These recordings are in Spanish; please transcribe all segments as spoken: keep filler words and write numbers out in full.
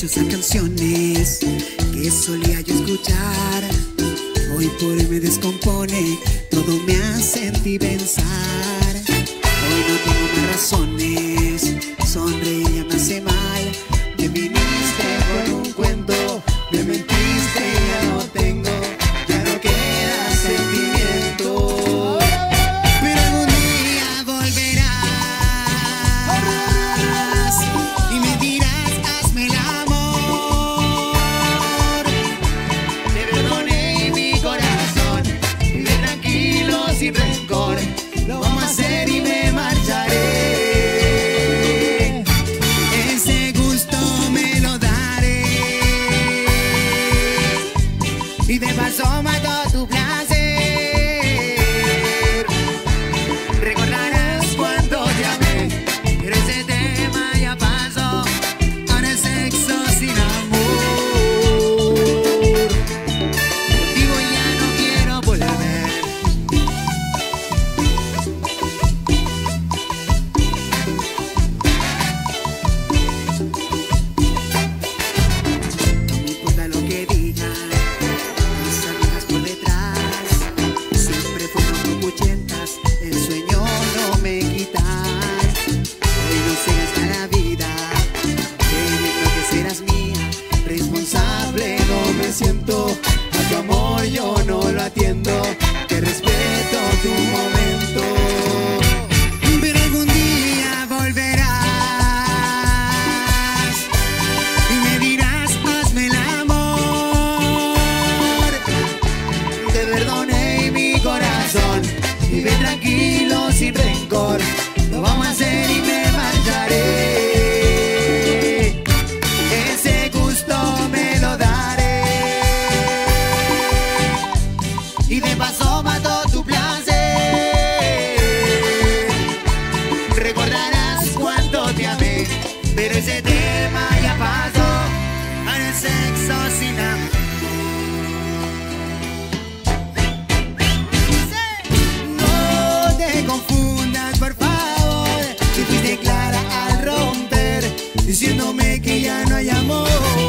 esas canciones que solía yo escuchar, hoy por hoy me descompone, todo me hace en ti pensar. Hoy no tengo más razones, sonreír ya me hace mal. Me viniste con un cuento, me mentiste y ya no tengo, ya no queda sentimiento. Pero algún día volverás y me dirás, hazme el amor. Te perdoné y mi corazón vive tranquilo sin rencor. Lo vamos a hacer y me marcharé. Ese gusto me lo daré y de paso mato tu placer. Recordarás cuánto te amé, pero ese tema ya pasó. Ahora es sexo sin amor. Contigo ya no quiero volver. No me importa lo que digan mis amigas por detrás, siempre fueron cupuchentas, el sueño no me quitan. Hoy no sé hasta la vida, creyendo que serás mía, responsable no me siento. A tu amor yo no lo atiendo, te respeto tu momento. Pero algún día volverás y me dirás, hazme el amor. Te perdoné y mi corazón vive tranquilo sin rencor. Lo vamos a hacer y me marcharé. Ese gusto me lo daré y de paso mato tu placer. Recordarás cuánto te amé, pero ese tema ya pasó. Ahora el sexo sin amor. No te confundas, por favor, si fuiste clara al romper, diciéndome que ya no hay amor.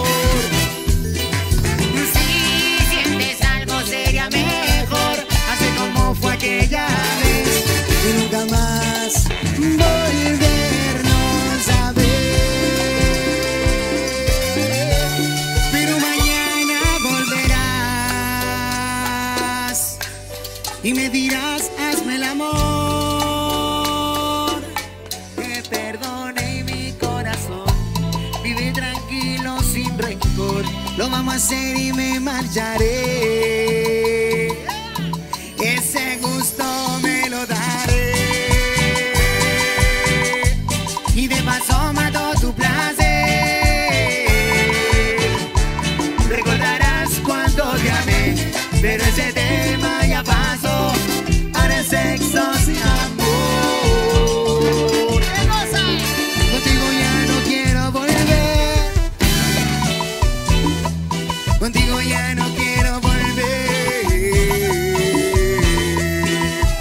Si sientes algo sería mejor hacer como fue aquella vez y nunca más volvernos a ver. Pero mañana volverás y me dirás, hazme el amor. Te perdone y mi corazón vive tranquilo sin rencor. Lo vamos a hacer y me marcharé. Ese gusto me lo daré y de paso mato tu placer. Recordarás cuánto te amé, pero ese tema ya pasó. Ahora es sexo sin amor. Contigo ya no quiero volver. Contigo ya no quiero volver.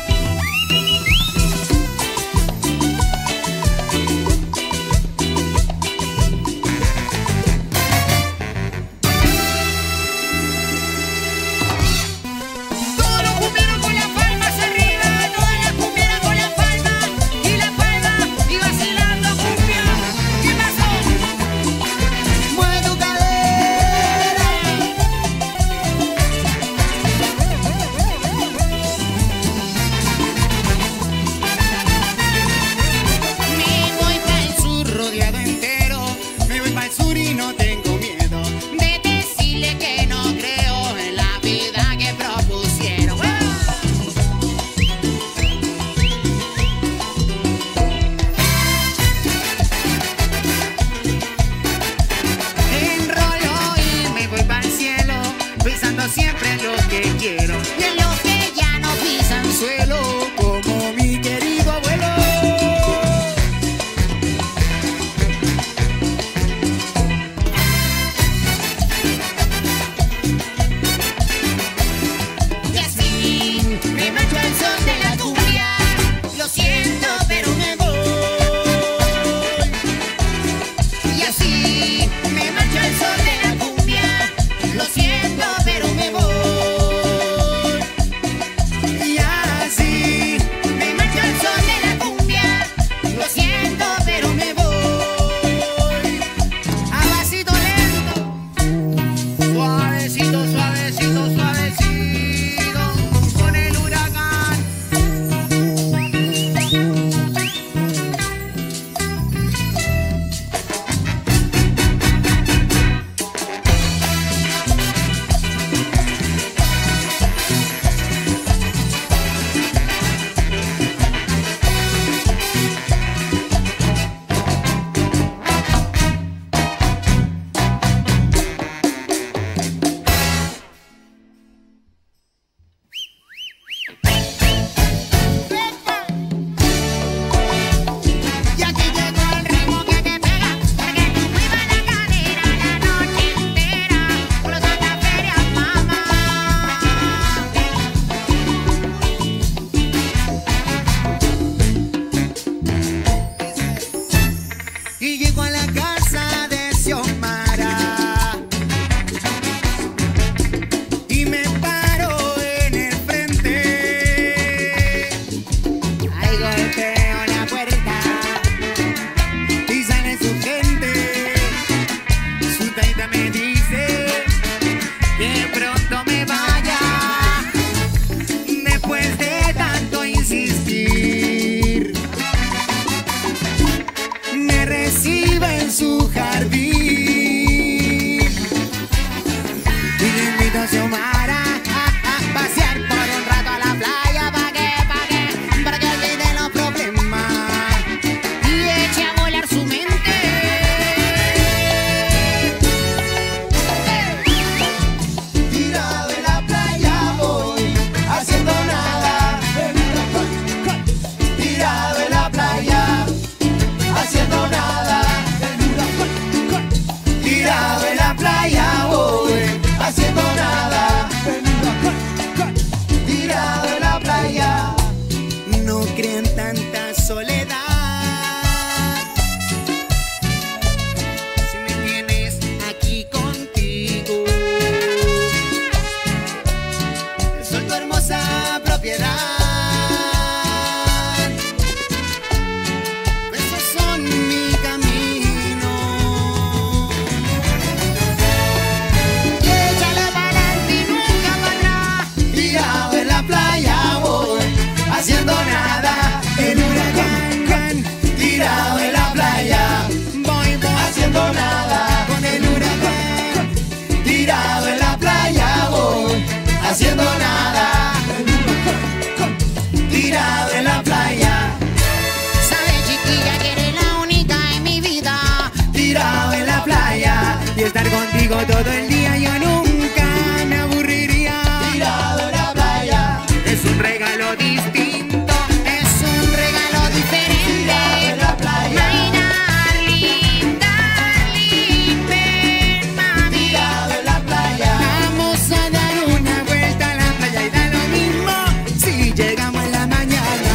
Pero todo el día yo nunca me aburriría. Tirado en la playa. Es un regalo distinto, es un regalo diferente. Tirado en la playa. My darling, darling, ven, mami. Tirado en la playa. Vamos a dar una vuelta a la playa y da lo mismo si llegamos en la mañana.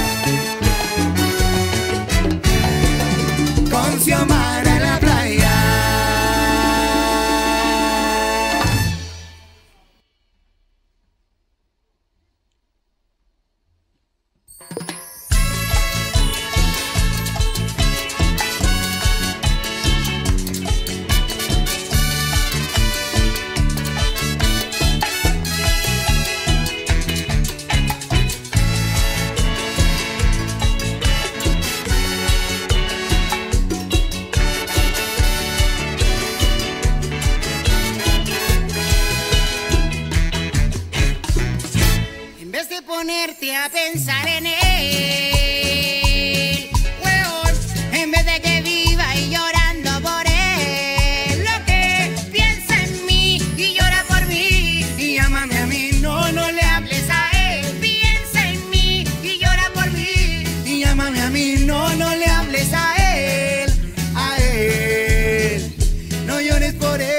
Con Xiomara a la playa. En vez de ponerte a pensar en él, weón, en vez de que viva y llorando por él, lo que piensa en mí y llora por mí, y llámame a mí, no, no le hables a él. Piensa en mí y llora por mí, y llámame a mí, no, no le hables a él, a él, no llores por él.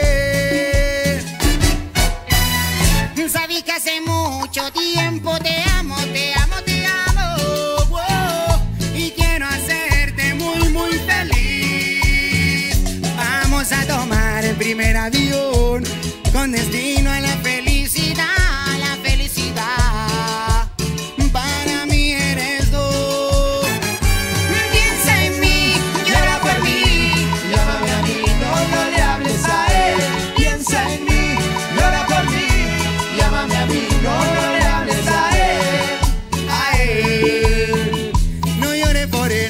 Sabí que hace mucho tiempo te amo, te amo, te amo, wow, y quiero hacerte muy, muy feliz. Vamos a tomar el primer avión con destino a la felicidad, a la felicidad. Para mí eres tú. Piensa en mí, llora por mí. Llámame a mí, no, no le hables a él. Piensa en mí, llora por mí. Llámame a mí, no, no le hables a él. A él, no llores por él.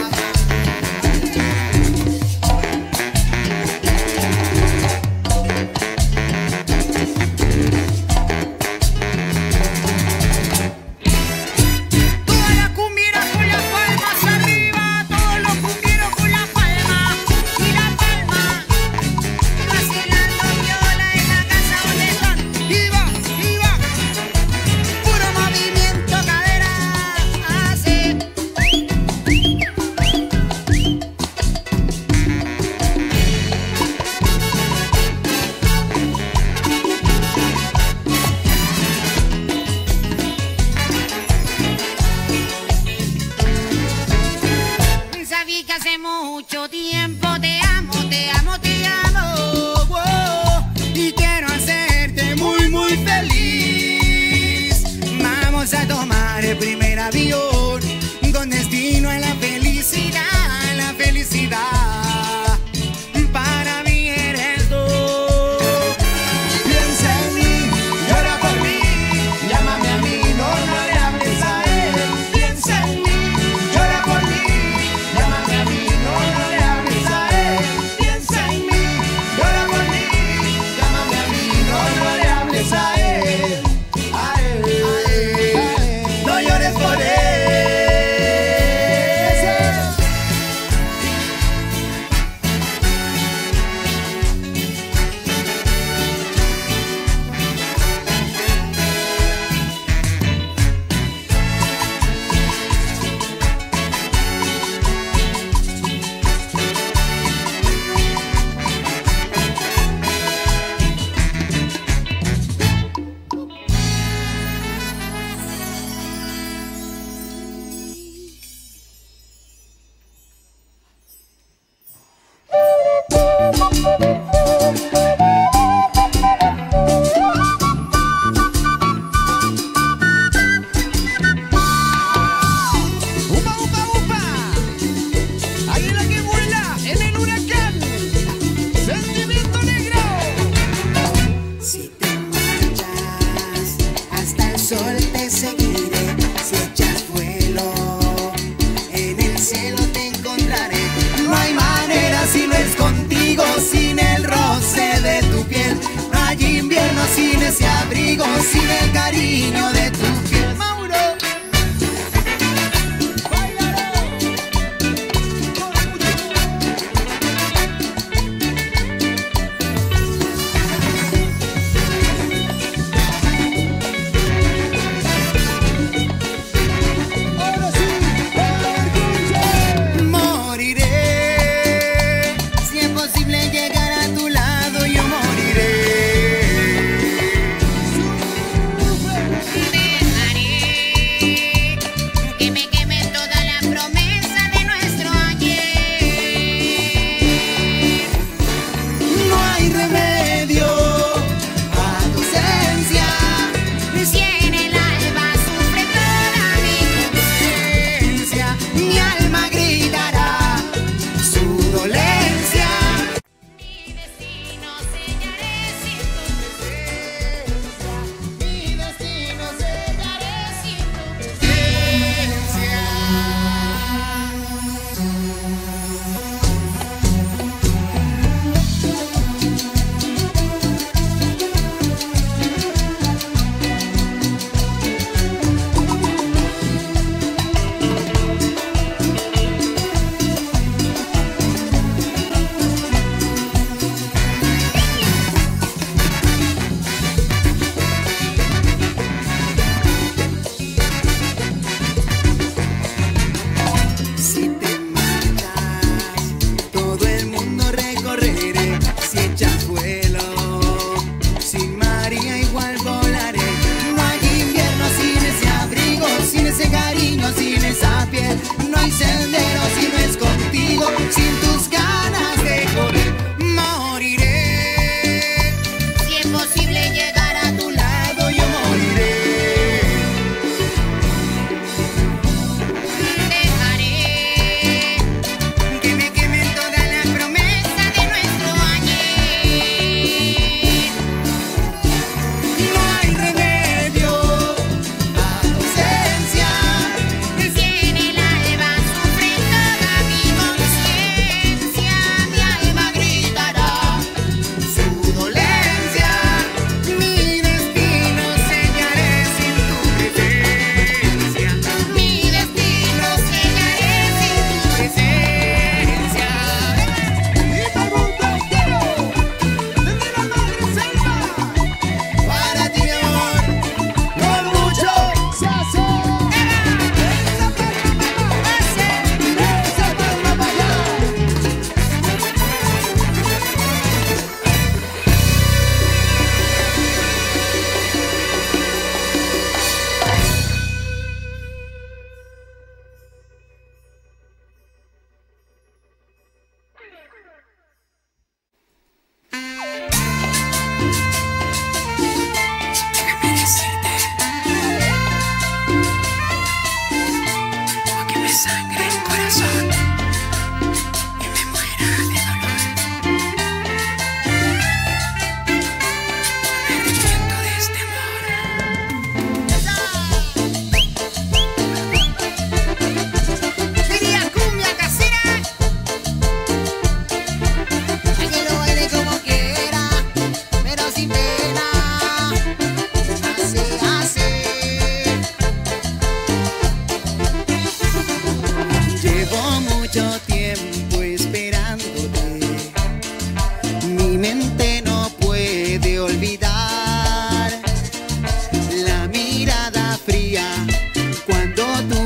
Toda la cumbiera con las palmas arriba, todos los cumbieros con las palmas y la palma, vacilando viola en la casa donde están. Iba, iba, puro movimiento cadera, así. Sabí que hace mucho tiempo te amo, te amo, te amo, wow, y quiero hacerte muy, muy feliz. Vamos a tomar el primer avión con destino a la felicidad, a la felicidad. Para mí eres tú. Piensa en mí, llora por mí. Llámame a mí, no, no le hables a él. Piensa en mí, llora por mí. Llámame a mí, no, no le hables a él. Piensa en mí, llora por mí. Llámame a mí, no, no le hables a él. A él, a él, a él. No llores por él. ¡Upa, upa, upa! Águila que vuela en el huracán. Sentimiento negro. Si te marchas, hasta el sol te seguiré. Si echas vuelo, en el cielo te encontraré. No hay manera si no es contigo, sin el roce de tu piel. No hay invierno sin ese abrigo, sin el cariño de tu piel. Mauro.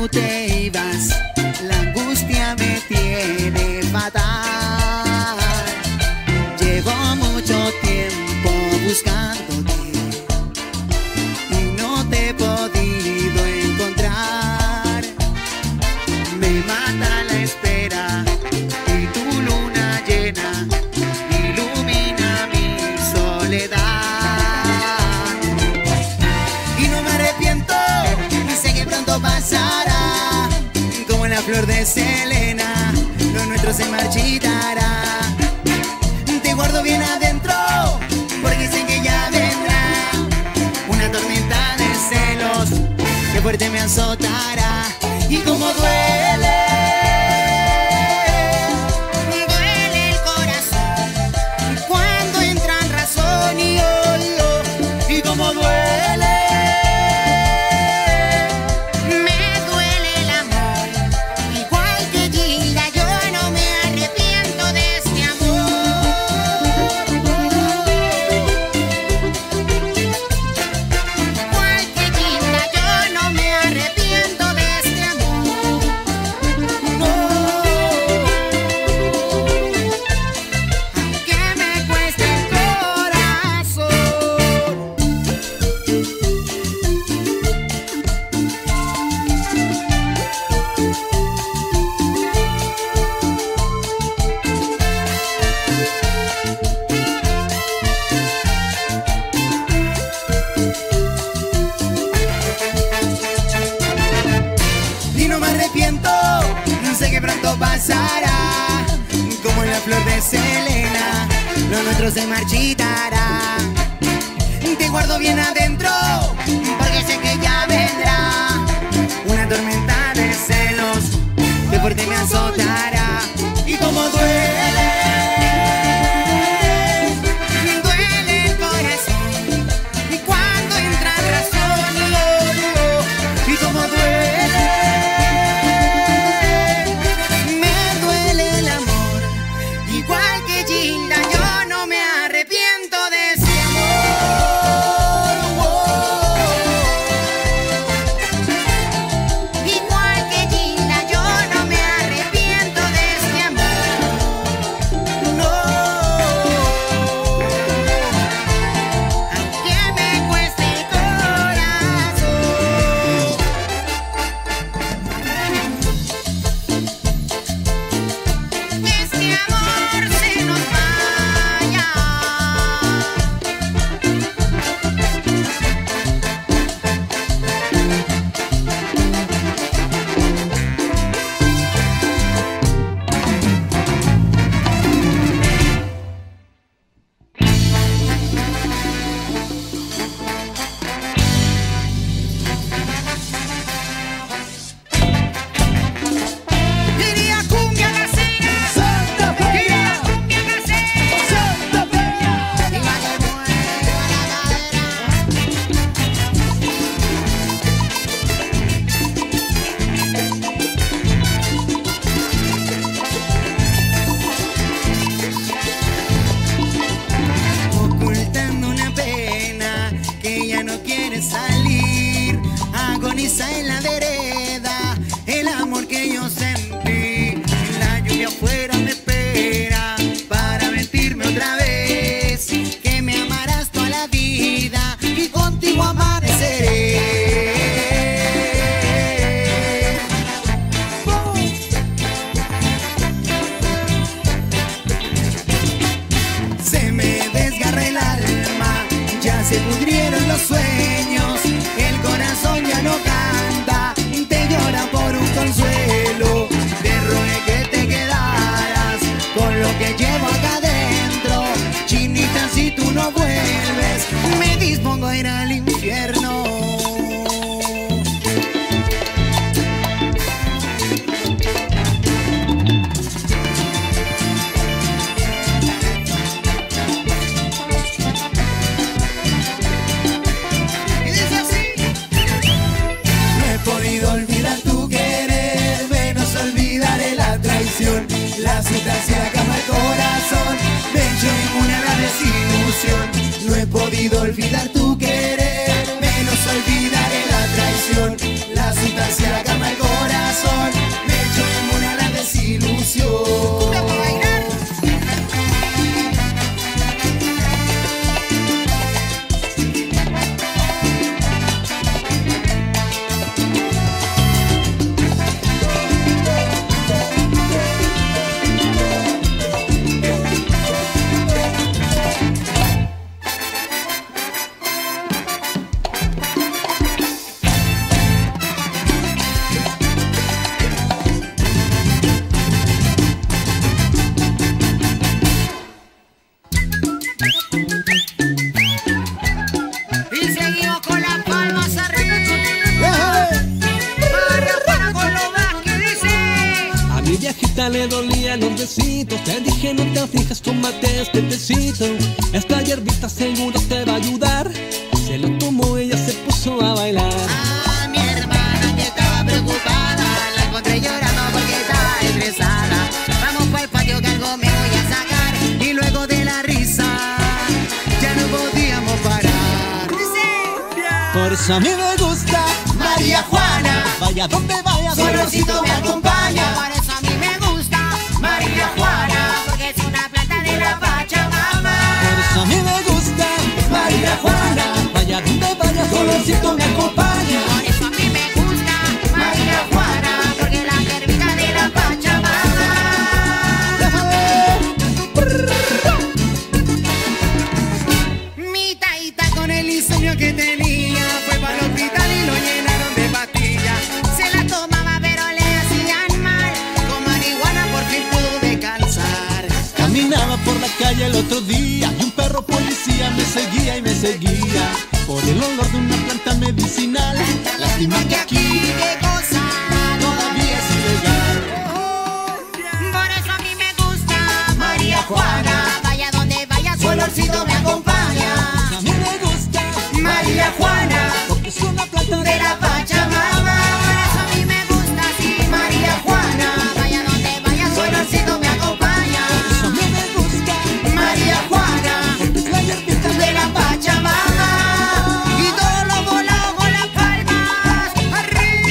te ibas, la angustia me tiene fatal. Llevo mucho tiempo buscándote y no te he podido encontrar. Me mata la espera y tu luna llena ilumina mi soledad. Y no me arrepiento, sé que pronto pasará, como la flor de Selena, lo nuestro se marchitará. Te guardo bien adentro, porque sé que ya vendrá una tormenta de celos que fuerte me azotará. Y como duele, me duele el corazón cuando entra en razón y odio. Y como duele, me duele el amor, igual que Gilda, yo no me arrepiento de este amor. Igual que Gilda, yo no me arrepiento de este amor. No, aunque me cueste el corazón. Y no me arrepiento, sé que pronto pasará, como la flor de Selena, lo nuestro se marchitará. Te guardo bien adentro, porque sé que ya vendrá una tormenta de celos que fuerte me azotará. Y como duele, duele el corazón, y cuando entra razón y odio. Y como duele, me duele el amor, igual que Gilda, yo no me arrepiento de ese amor. Igual que Gilda, yo no me arrepiento de este amor. No, aunque me cueste el corazón. Que este amor se nos vaya. Quería cumbia casera, Santa Fe, quería cumbia casera, Santa Fe. y la que mueva la cadera. Ocultando una pena que ya no quiere salir, agoniza en la vereda el amor que yo sentí. La lluvia afuera me espera para mentirme otra vez, que me amarás toda la vida y contigo amaneceré. Se me desgarra el alma, ya se pudrieron los sueños, el corazón ya no canta, te llora por un consuelo. Te rogué que te quedaras con lo que llevo acá adentro, chinita, si tú no vuelves, me dispongo a ir al infierno. Y dice así: no he podido olvidar tu querer, menos olvidaré la traición, la sustancia que ama el corazón, me he hecho inmune a la desilusión. No he podido olvidar tu querer, menos olvidaré la traición, la sustancia que ama el corazón. rodilla le dolían los besitos. Te dije no te aflijas, tómate este tecito. Esta hierbita seguro te va a ayudar. Se lo tomó, ella se puso a bailar. Ah, mi hermana que estaba preocupada, la encontré llorando porque estaba estresada. Vamos para el patio que algo me voy a sacar. Y luego de la risa ya no podíamos parar. Por eso a mí me gusta María Juana, vaya donde vaya, su olorcito me acompaña. Por eso a mí me gusta María Juana, porque es una planta de la Pachamama. Por eso a mí me gusta María Juana, vaya donde vaya, su olorcito me acompaña. Por eso a mí me gusta María Juana, porque la hierbita de la Pachamama. mi taita con el insomnio que tenía fue para el hospital y lo llenaron de pastillas. Se la tomaba pero le hacían mal. Con marihuana por fin pudo descansar. Caminaba por la calle el otro día y un perro policía me seguía y me seguía por el olor de una planta medicinal. Lástima que aquí qué cosa todavía es ilegal. Por eso a mí me gusta María Juana, vaya donde vaya, su olorcito me acompaña. A mí me gusta María Juana, porque es una planta de la Pachamama. Por eso a mí me gusta así María Juana, vaya donde vaya, su olorcito me acompaña. a mí me gusta María Juana, porque es la hierbita de la Pachamama. Y todos los volados con las palmas arriba.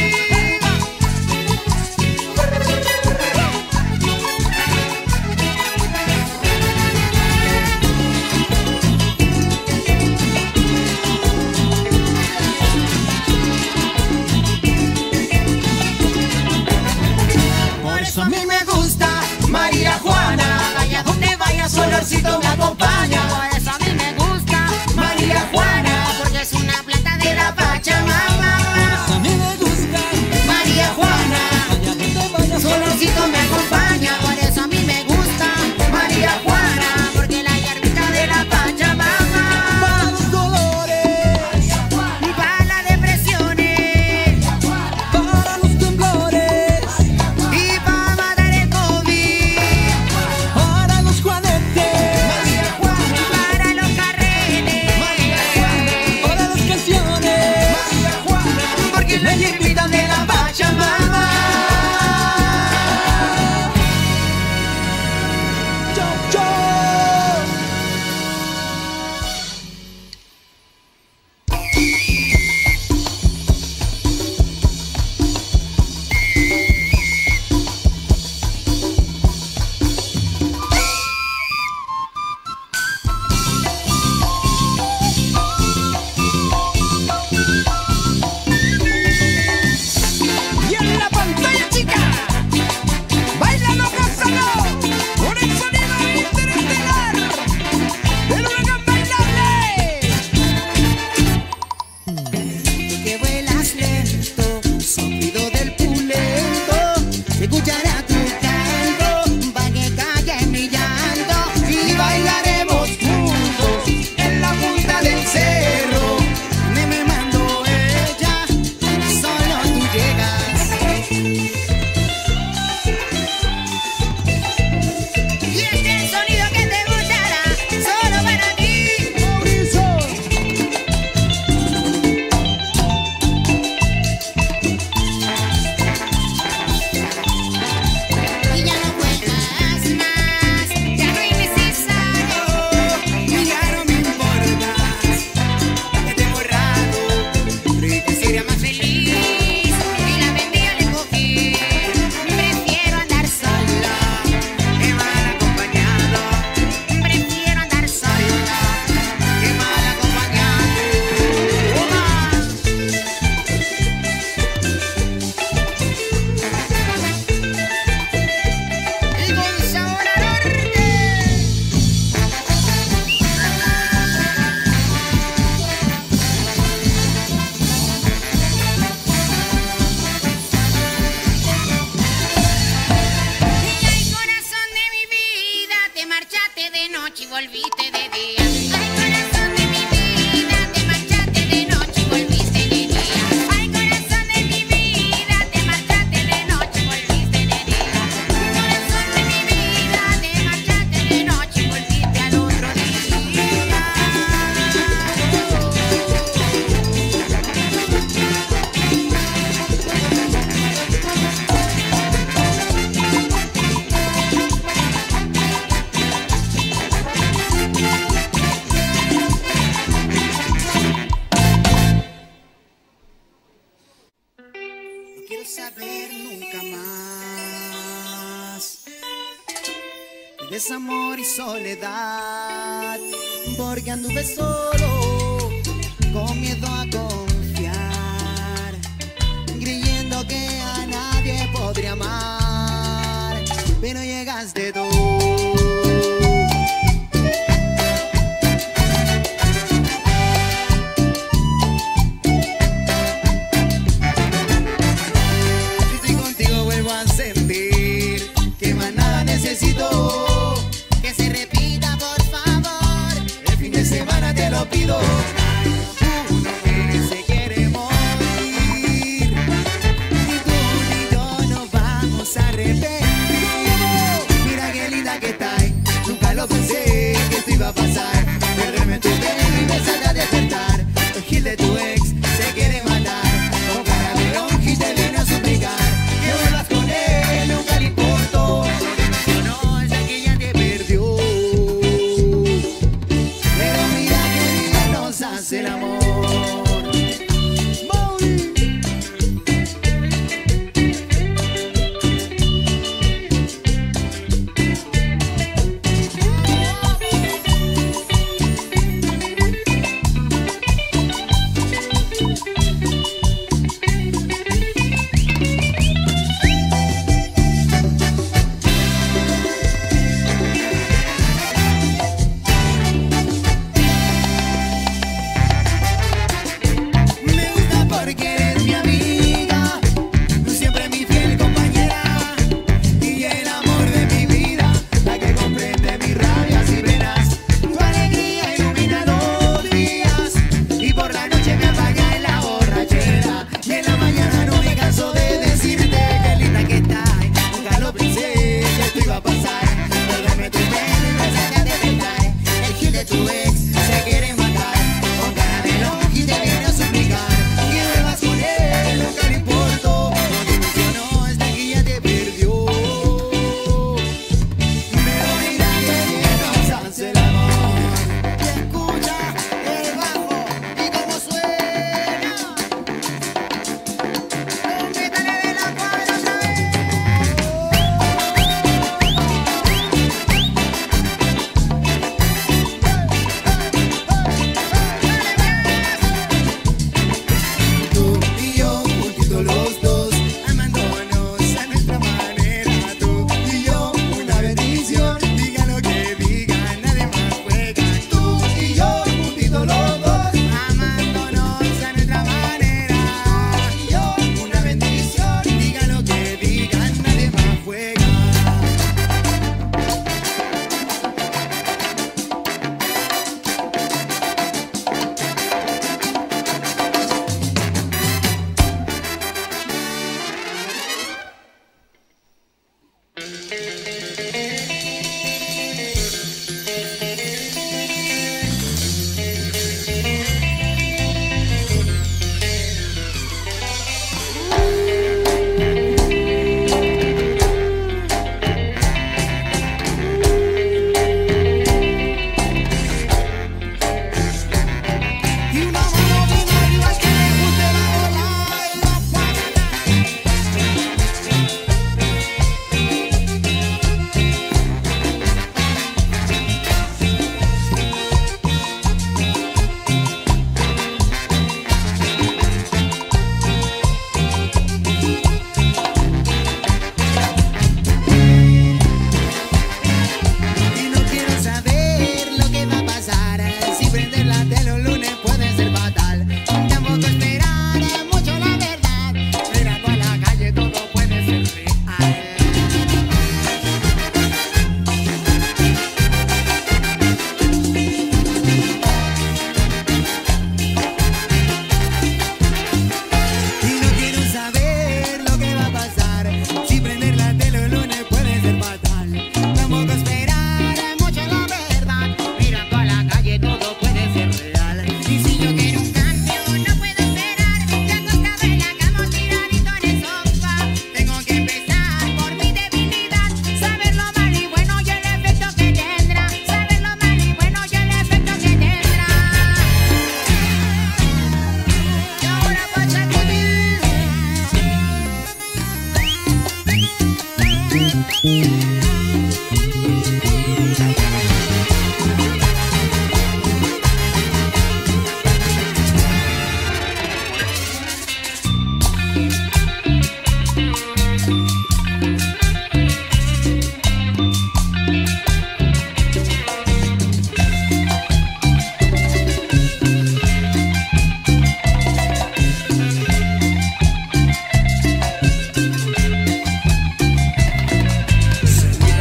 quiero saber nunca más de desamor y soledad, porque anduve solo, con miedo a confiar, creyendo que a nadie podría amar, pero llegaste tú. Necesito que se repita, por favor. el fin de semana, te lo pido. Uno que se quiere morir, ni tú ni yo nos vamos a arrepentir. Mira qué linda que está Se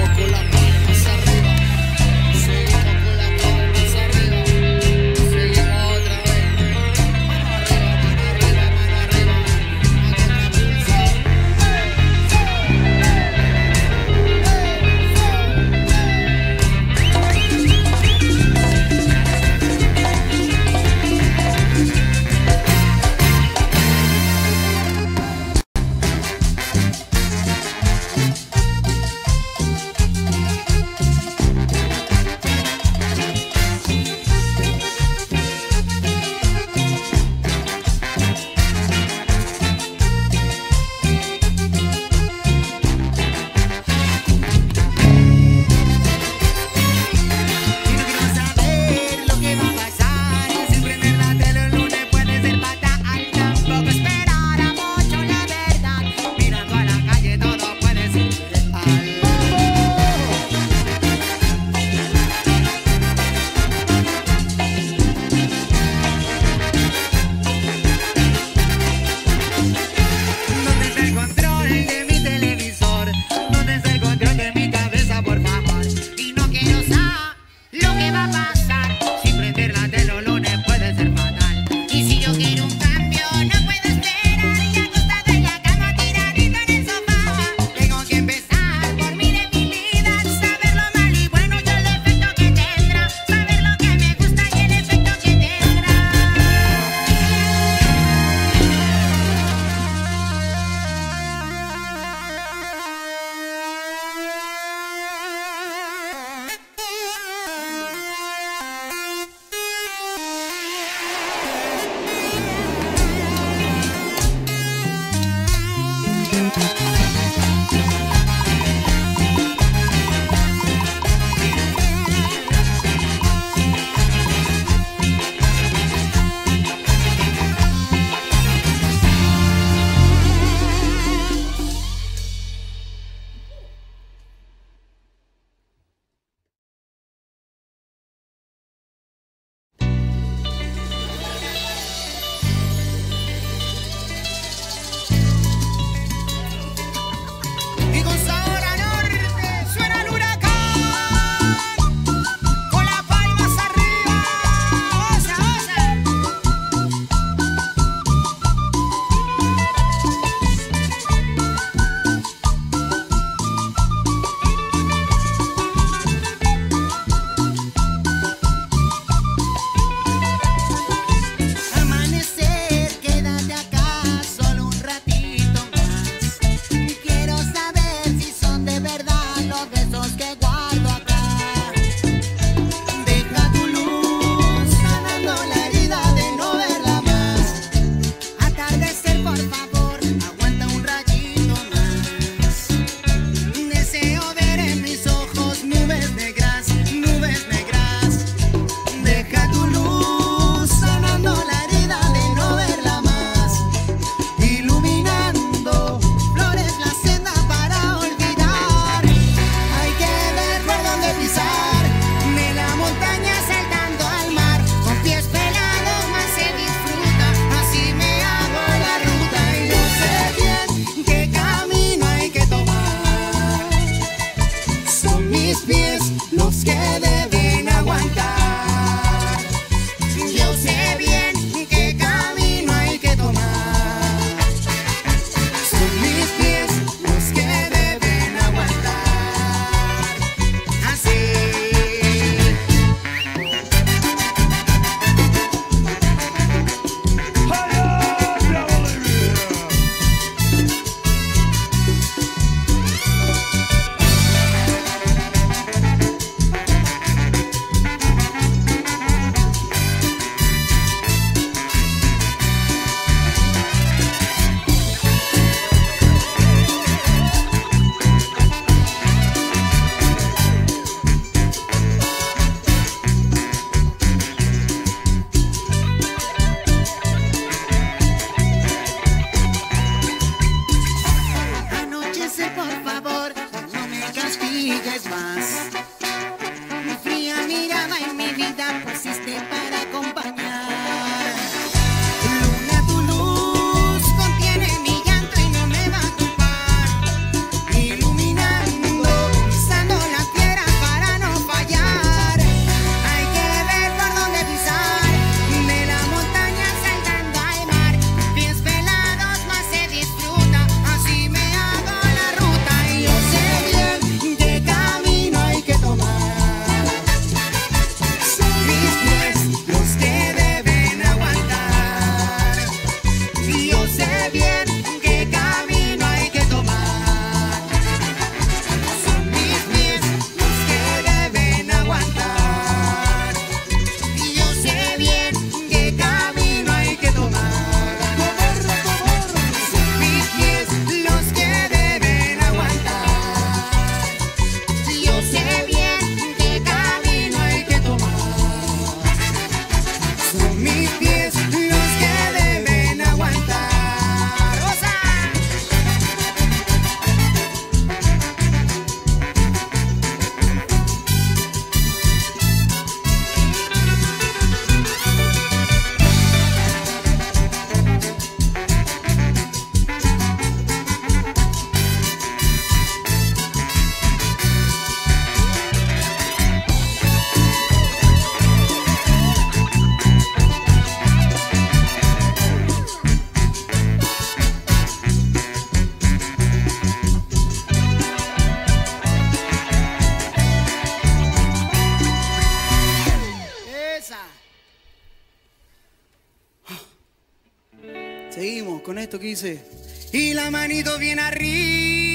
con esto que dice. Y la manito bien arriba.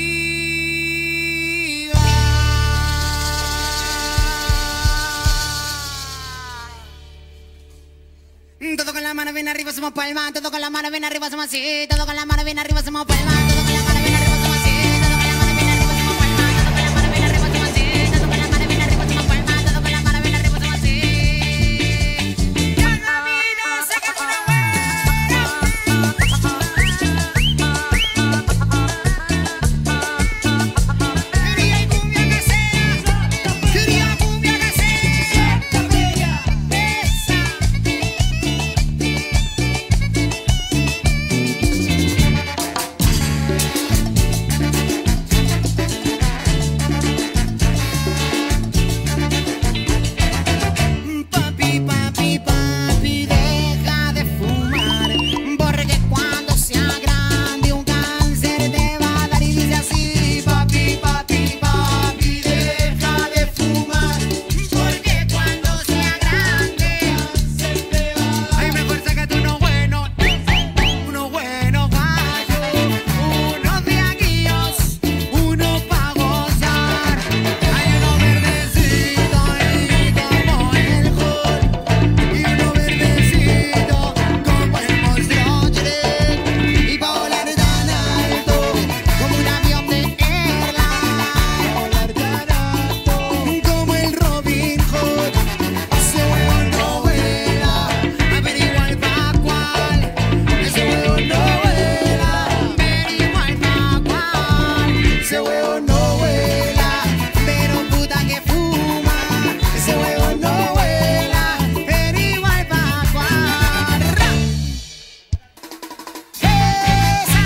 Todo con la mano bien arriba, somos palmas. Todo con la mano bien arriba, somos así. Todo con la mano bien arriba, somos palmas. Todo con la mano bien arriba, somos así. Todo con la mano bien arriba, somos palmas. Todo con la mano bien arriba, somos así. Todo con la mano bien arriba, somos palmas. Todo con la mano bien arriba, somos así. Y el camino se queda una quería cumbia casera, quería cumbia casera. Esa. Papi, papi, papi, deja de fumar, porque cuando sea grande un cáncer te va a dar. Y dice así, papi, papi, papi, deja de fumar, porque cuando sea grande cáncer te va a dar. Ay, mejor sácate uno bueno, uno bueno gallo, unos de aquellos, uno pa' gozar. Hay uno verdecito ahí como el Hulk, y uno verdecito como el monstruo Shrek, y pa' volar tan alto como un avión de airline, volar tan alto como el Robin Hood. Ese huevo no vuela, averigua el pa' cuál. Ese huevo no vuela, averigua el pa' cuál. Ese huevo no vuela, pero puta que fuma. Ese huevo no vuela, pero igual pa' cuál. ¡Ra! ¡Esa!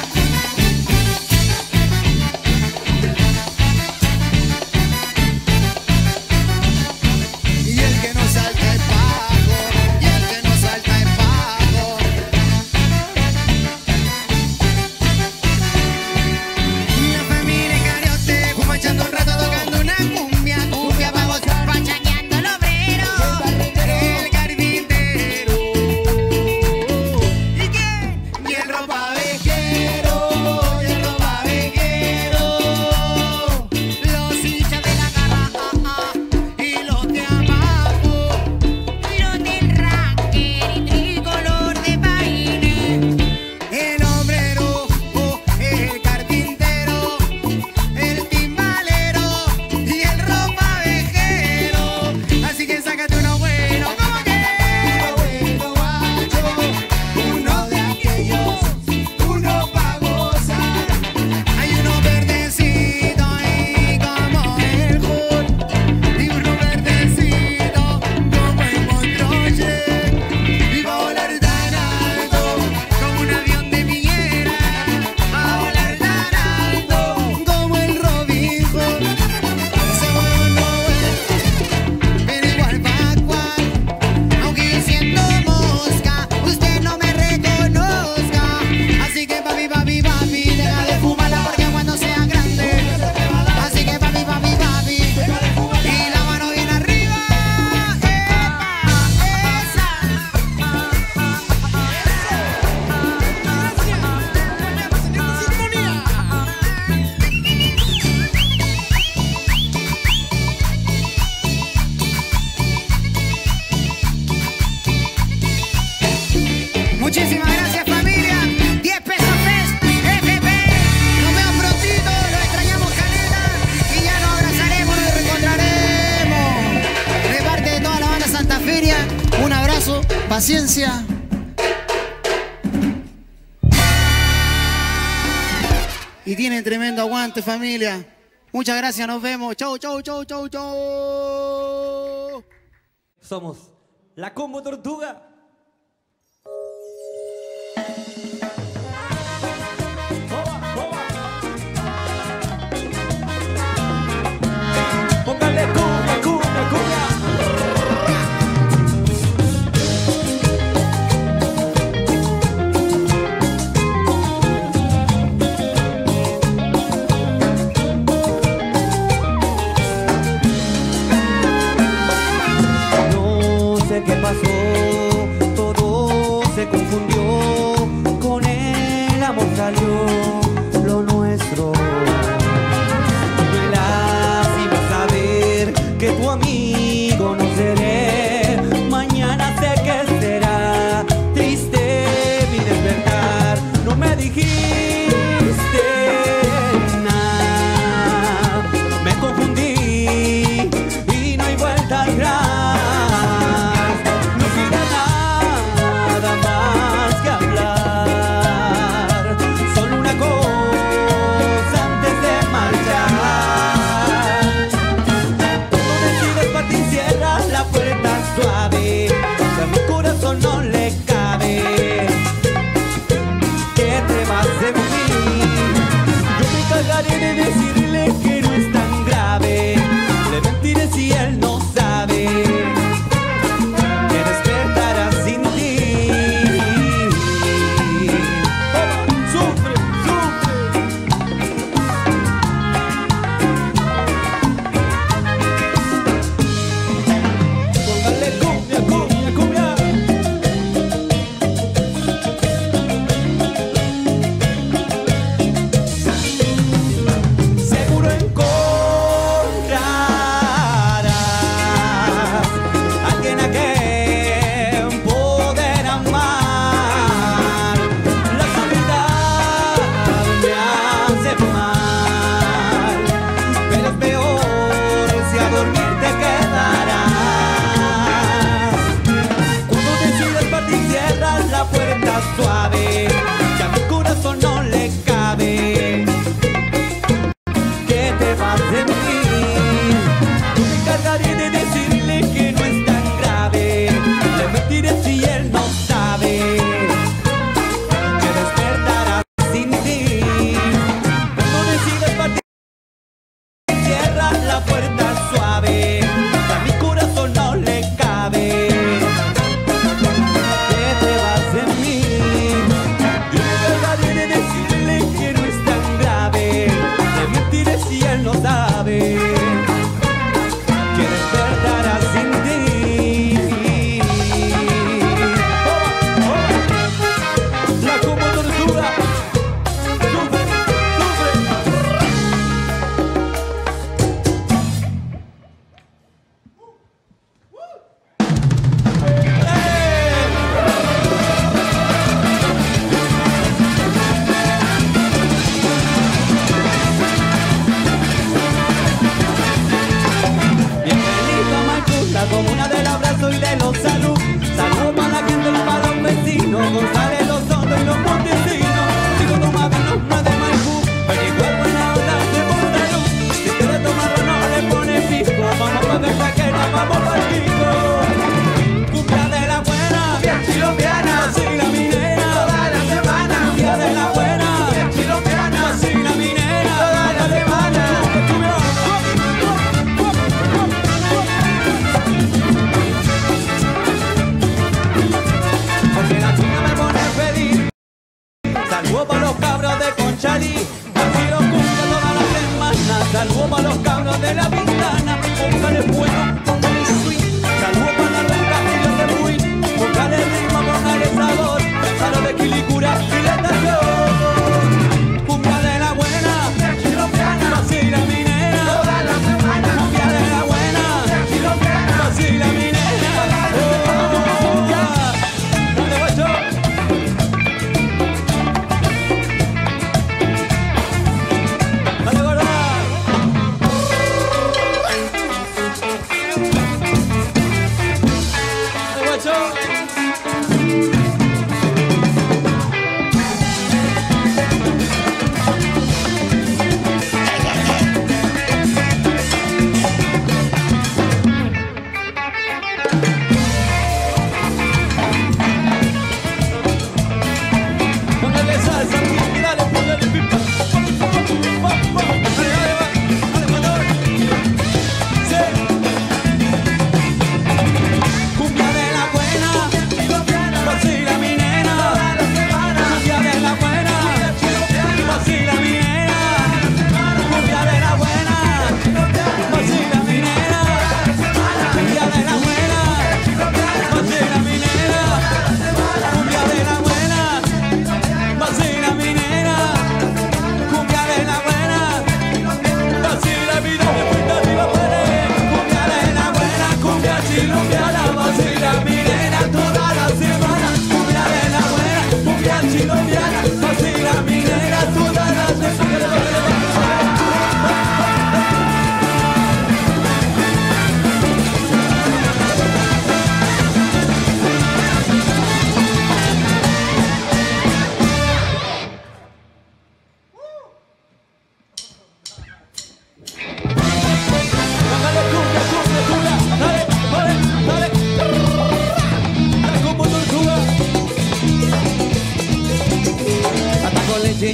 Y el que no salta es pago, y el que no salta es pago. La familia Cariote, fumachando un rato tocando una cumbia, cumbia pa' gozar, Pachañando el obrero. el carpintero. ¿Y qué? Y el ropa vejero, y el ropa vejero. Los hinchas de la garra, ah, ah, y los de abajo. Los del ranger y tricolor de paine. El obrero, oh, el carpintero, el timbalero y el ropa vejero. Así que sácate uno bueno, ¿cómo que? Uno bueno guacho, uno de aquellos, uno pa' gozar. Hay uno verdecito ahí como el Hulk, y uno verdecito como el monstruo Shrek, y va a volar tan alto como un avión de piedra, va a volar tan alto como el Robin Hood. Ese huevo no vuela, pero igual pa' cual. Aunque yo siendo mosca, usted no me reconozca. Así que papi, papi, papi, deja de fumarla porque cuando sea grande. Así que papi, papi, papi, y la mano bien arriba. ¡Epa! ¡Esa! Muchísimas gracias, familia. diez pesos Fest, F P. Nos vemos prontito, lo extrañamos caleta y ya nos abrazaremos, nos reencontraremos. De parte de toda la banda Santa Feria, un abrazo, paciencia. Y tienen tremendo aguante, familia. Muchas gracias, nos vemos. Chau, chau, chau, chau, chau. Somos la Combo Tortuga. Póngale cumbia, cumbia, cumbia. No sé qué pasó,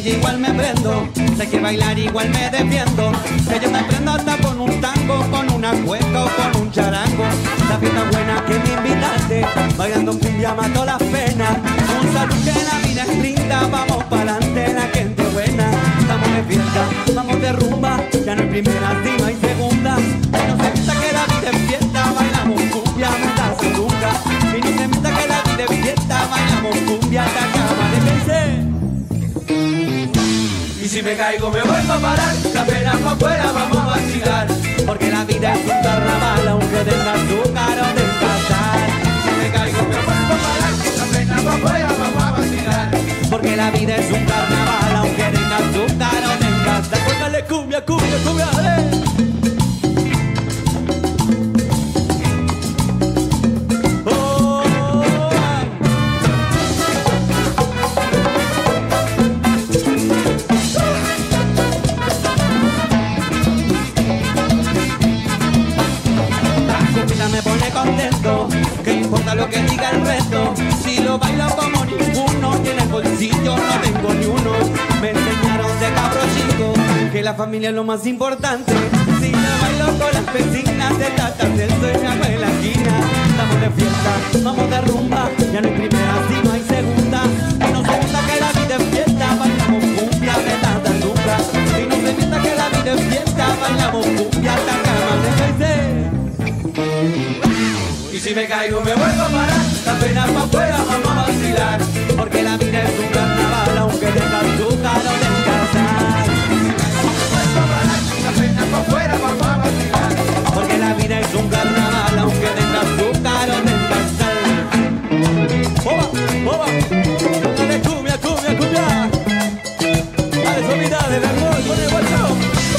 ella igual me prendo. Sé que bailar igual me defiendo. Que yo me prendo hasta con un tango, con una cueca o con un charango. La fiesta buena que me invitaste, bailando cumbia mato las penas. Un saludo que la vida es linda, vamos pa'lante la gente buena. Estamos de fiesta, vamos de rumba, ya no hay primera, si no hay segunda. Y no se piensa que la vida es fiesta, bailamos cumbia, mucha sandunga. Y no se piensa que la vida es fiesta, bailamos cumbia, te acaba de vencer. Y si me caigo me vuelvo a parar, la pena pa' afuera, vamos a vacilar. Porque la vida es un carnaval, aunque tenga azúcar o tenga sal. Si me caigo me vuelvo a parar, la pena pa' afuera, vamos a vacilar. Porque la vida es un carnaval, aunque tenga azúcar o tenga sal. Póngale cumbia, cumbia, cumbia, dale. ¿Qué importa lo que diga el resto? Si lo bailo como ninguno y en el bolsillo no tengo ni uno. Me enseñaron de cabro chico que la familia es lo más importante. Si yo bailo con las vecinas, se trata del sueño en la esquina. Estamos de fiesta, vamos de rumba, ya no hay primera, si no hay segunda. Y no se piensa que la vida es fiesta, bailamos cumbia de tanta nunca. Y no se piensa que la vida es fiesta, bailamos cumbia hasta cama de vencer. Y si me caigo me vuelvo a parar, la pena pa' afuera, vamos a vacilar. Porque la vida es un carnaval, aunque tenga azúcar o tenga sal. La pena pa' afuera, vamos a vacilar. Porque la vida es un carnaval, aunque tenga azúcar o tenga sal. ¡Boba, boba! ¡Dale cumbia, cumbia, cumbia! ¡Dale suavidades de amor con el WhatsApp!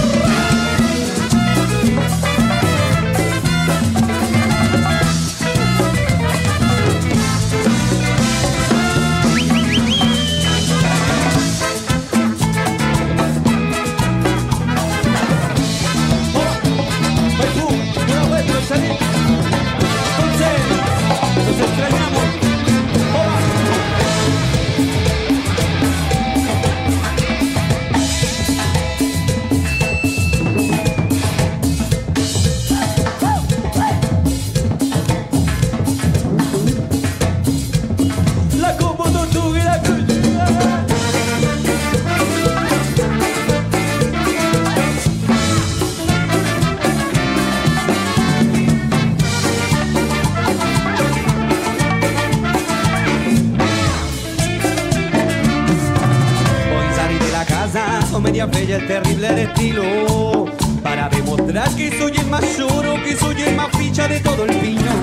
Media bella, el terrible de estilo, para demostrar que soy el más choro, que soy el más ficha de todo el piño.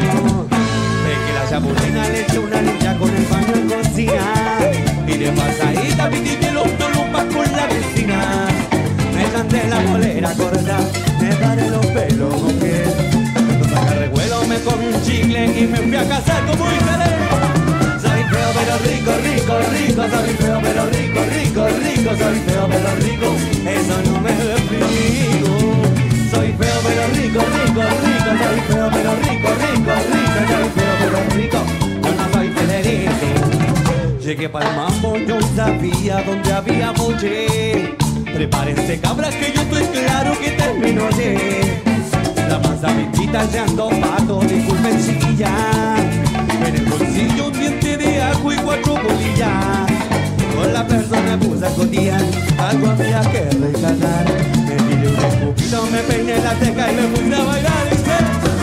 Es que la chabolina le echa una lucha con el baño en cocina, y de pasadita pitille los tolupas con la vecina. Me canté la bolera corta, me paré los pelos, que cuando saca revuelo me comí un chicle y me fui a casar como Isabel. Soy feo pero rico, rico, rico, soy feo pero rico, rico, rico, soy feo pero rico, eso no me lo explico. Soy feo pero rico, rico, rico, soy feo pero rico, rico, rico, soy feo pero rico, yo no soy Federico. Llegué para el mambo, yo sabía dónde había boche. Prepárense cabras que yo estoy claro que termino de. La panza me quita echando pato, disculpen chiquilla. En el bolsillo un diente de ajo y cuatro bolillas. Con la persona puse a cotillar, algo había que rescatar. Me tiré un escupito, me peiné la ceja y me puse a bailar y sé.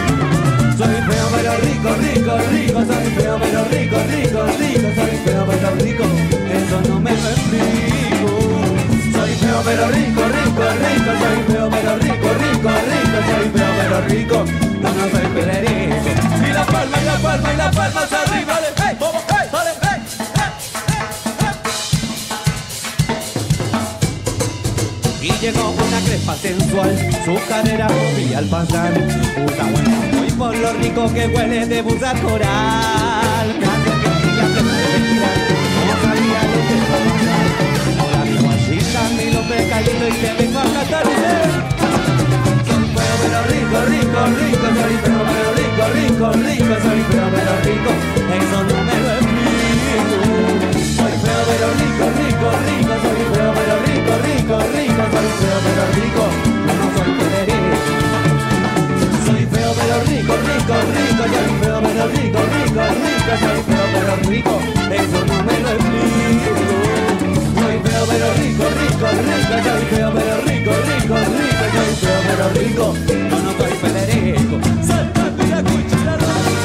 Soy feo pero rico, rico, rico, soy feo pero rico, rico, rico, soy feo pero rico, eso no me lo explico. Soy feo pero rico, rico, rico, soy feo pero rico, rico, rico, soy feo pero rico, no, no soy Federico. Y la palma, y la palma, y la palma hacia arriba, dale, hey, vamos, hey, dale, hey, hey, hey. Y llegó una crespa sensual, su cadera movía al pasar. Usa bueno muy por lo rico que huele de buza coral. Canción que quería respirar, no sabía lo que pasar. Ahora vivo así, Camilo pecadito y te vengo a cantar. Soy feo pero rico, rico, rico, soy feo pero rico, rico, rico, soy feo pero rico, eso no me lo explico. Soy feo pero rico, rico, rico, soy feo feo pero rico, yo no soy Federico. Soy feo pero rico, rico, rico, soy feo pero rico, rico, rico, soy feo pero rico, eso no me lo explico. Soy feo pero rico, rico, rico, soy feo pero rico, rico, rico, soy feo pero rico, yo no soy Federico. Salta la cuchara.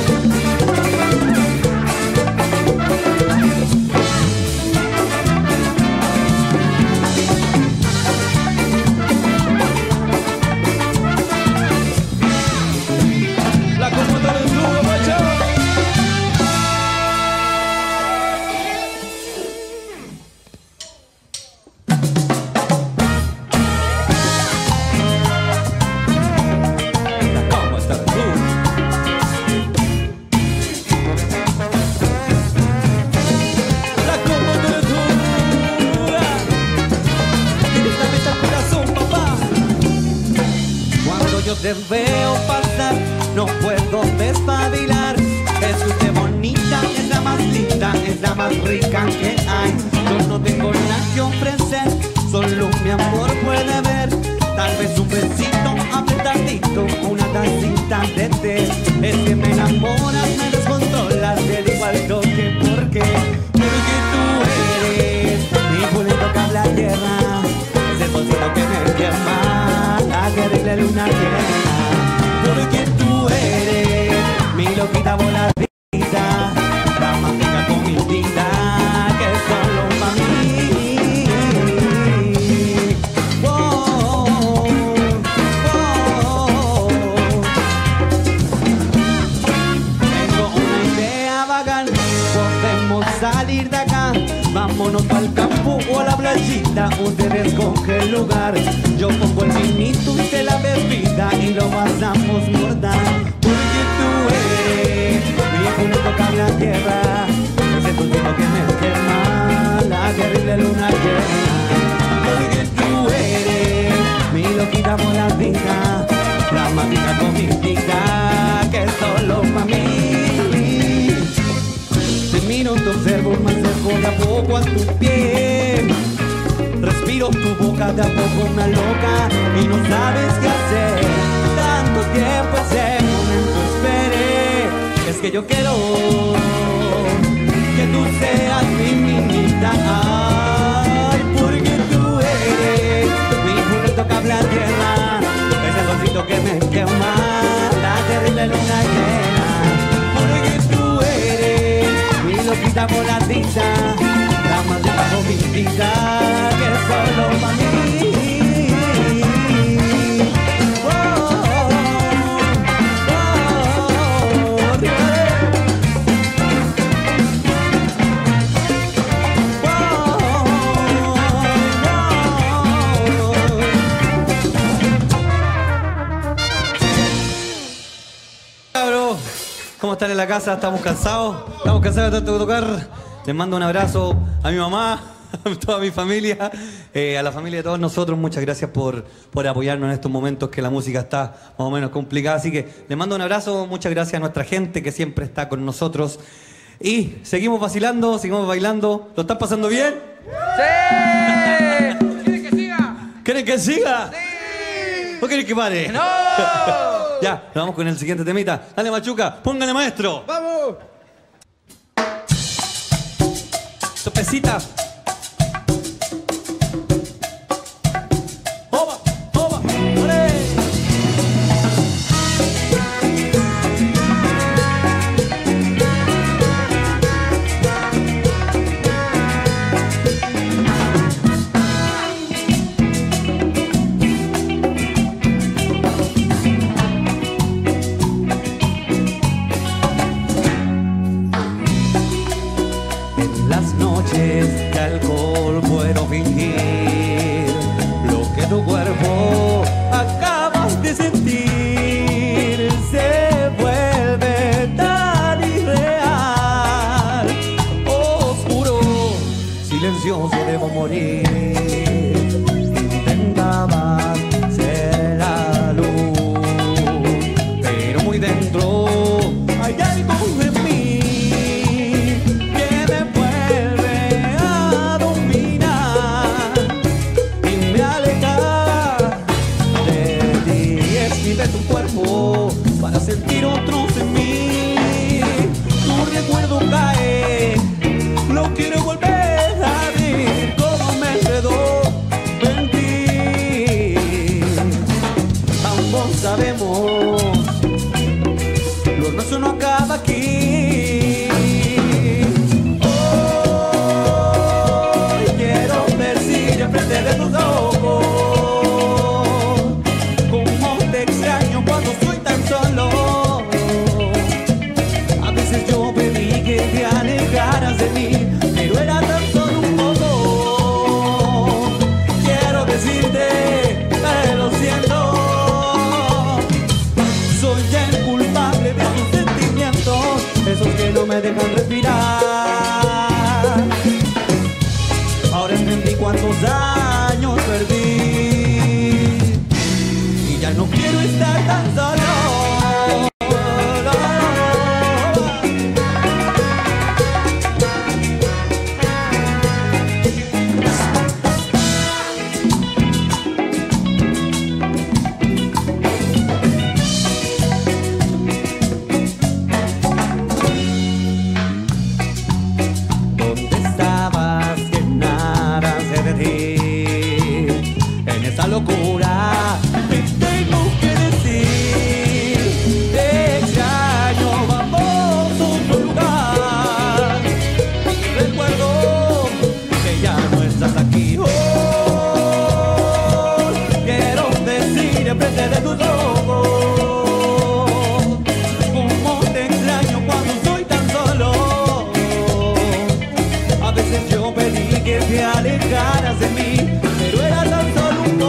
Te veo pasar, no puedo despabilar. Es usted bonita, es la más linda, es la más rica que hay. Yo no tengo nada que ofrecer, solo mi amor puede ver. Tal vez un besito apretadito, una tacita de té. Es que me enamoras, me descontrolas, te digo al toque por qué. Porque tú eres mi boleto que habla tierra, ese bolsito que me quema, la que arregla luna llena. Porque tú eres mi loquita voladita, la más rica con mi vida, que solo para mí. Oh, oh, oh. Tengo una idea bacán, podemos salir de acá. Vámonos al campo o a la playita, ustedes cogen el lugar. Yo pongo el vinito, usted la bebida y lo pasamos mortal. Porque tú eres mi boleto que habla tierra, ese tuntito que me quema, la terrible luna llena. Porque tú eres mi loquita voladita, la matita con mi vida, que es solo para mí. Te miro, te observo, me acerco de a poco a tu piel. Respiro tu boca, de a poco una loca y no sabes qué hacer. Tanto tiempo ese momento esperé. Es que yo quiero que tú seas mi minita. Ay, porque tú eres mi boleto que habla tierra, ese solcito que me quema, la terrible luna llena. Porque tú eres mi loquita voladita, la más rica con mi vida, que es solo para mí. Oh, oh, oh, oh, Cabros, ¿cómo están en la casa? ¿Estamos cansados? ¿Estamos cansados de tanto tocar? Les mando un abrazo a mi mamá, a toda mi familia, eh, a la familia de todos nosotros. Muchas gracias por, por apoyarnos en estos momentos que la música está más o menos complicada. Así que les mando un abrazo, muchas gracias a nuestra gente que siempre está con nosotros. Y seguimos vacilando, seguimos bailando. ¿Lo están pasando bien? ¡Sí! ¿Quieren que siga? ¿Quieren que siga? ¡Sí! ¿O quieren que pare? ¡No! Ya, nos vamos con el siguiente temita. Dale, Machuca, póngale, maestro. ¡Vamos! Topecita. ¡Oba! ¡Oba! ¡Olé! En las noches ya me dejan respirar. Ahora entendí cuántos años perdí y ya no quiero estar tan solo. Locura, te tengo que decir, te extraño, vamos a otro lugar. Y recuerdo que ya no estás aquí. Oh, quiero decir enfrente de tus ojos, cómo te extraño cuando estoy tan solo. A veces yo pedí que te alejaras de mí, pero era tan solo.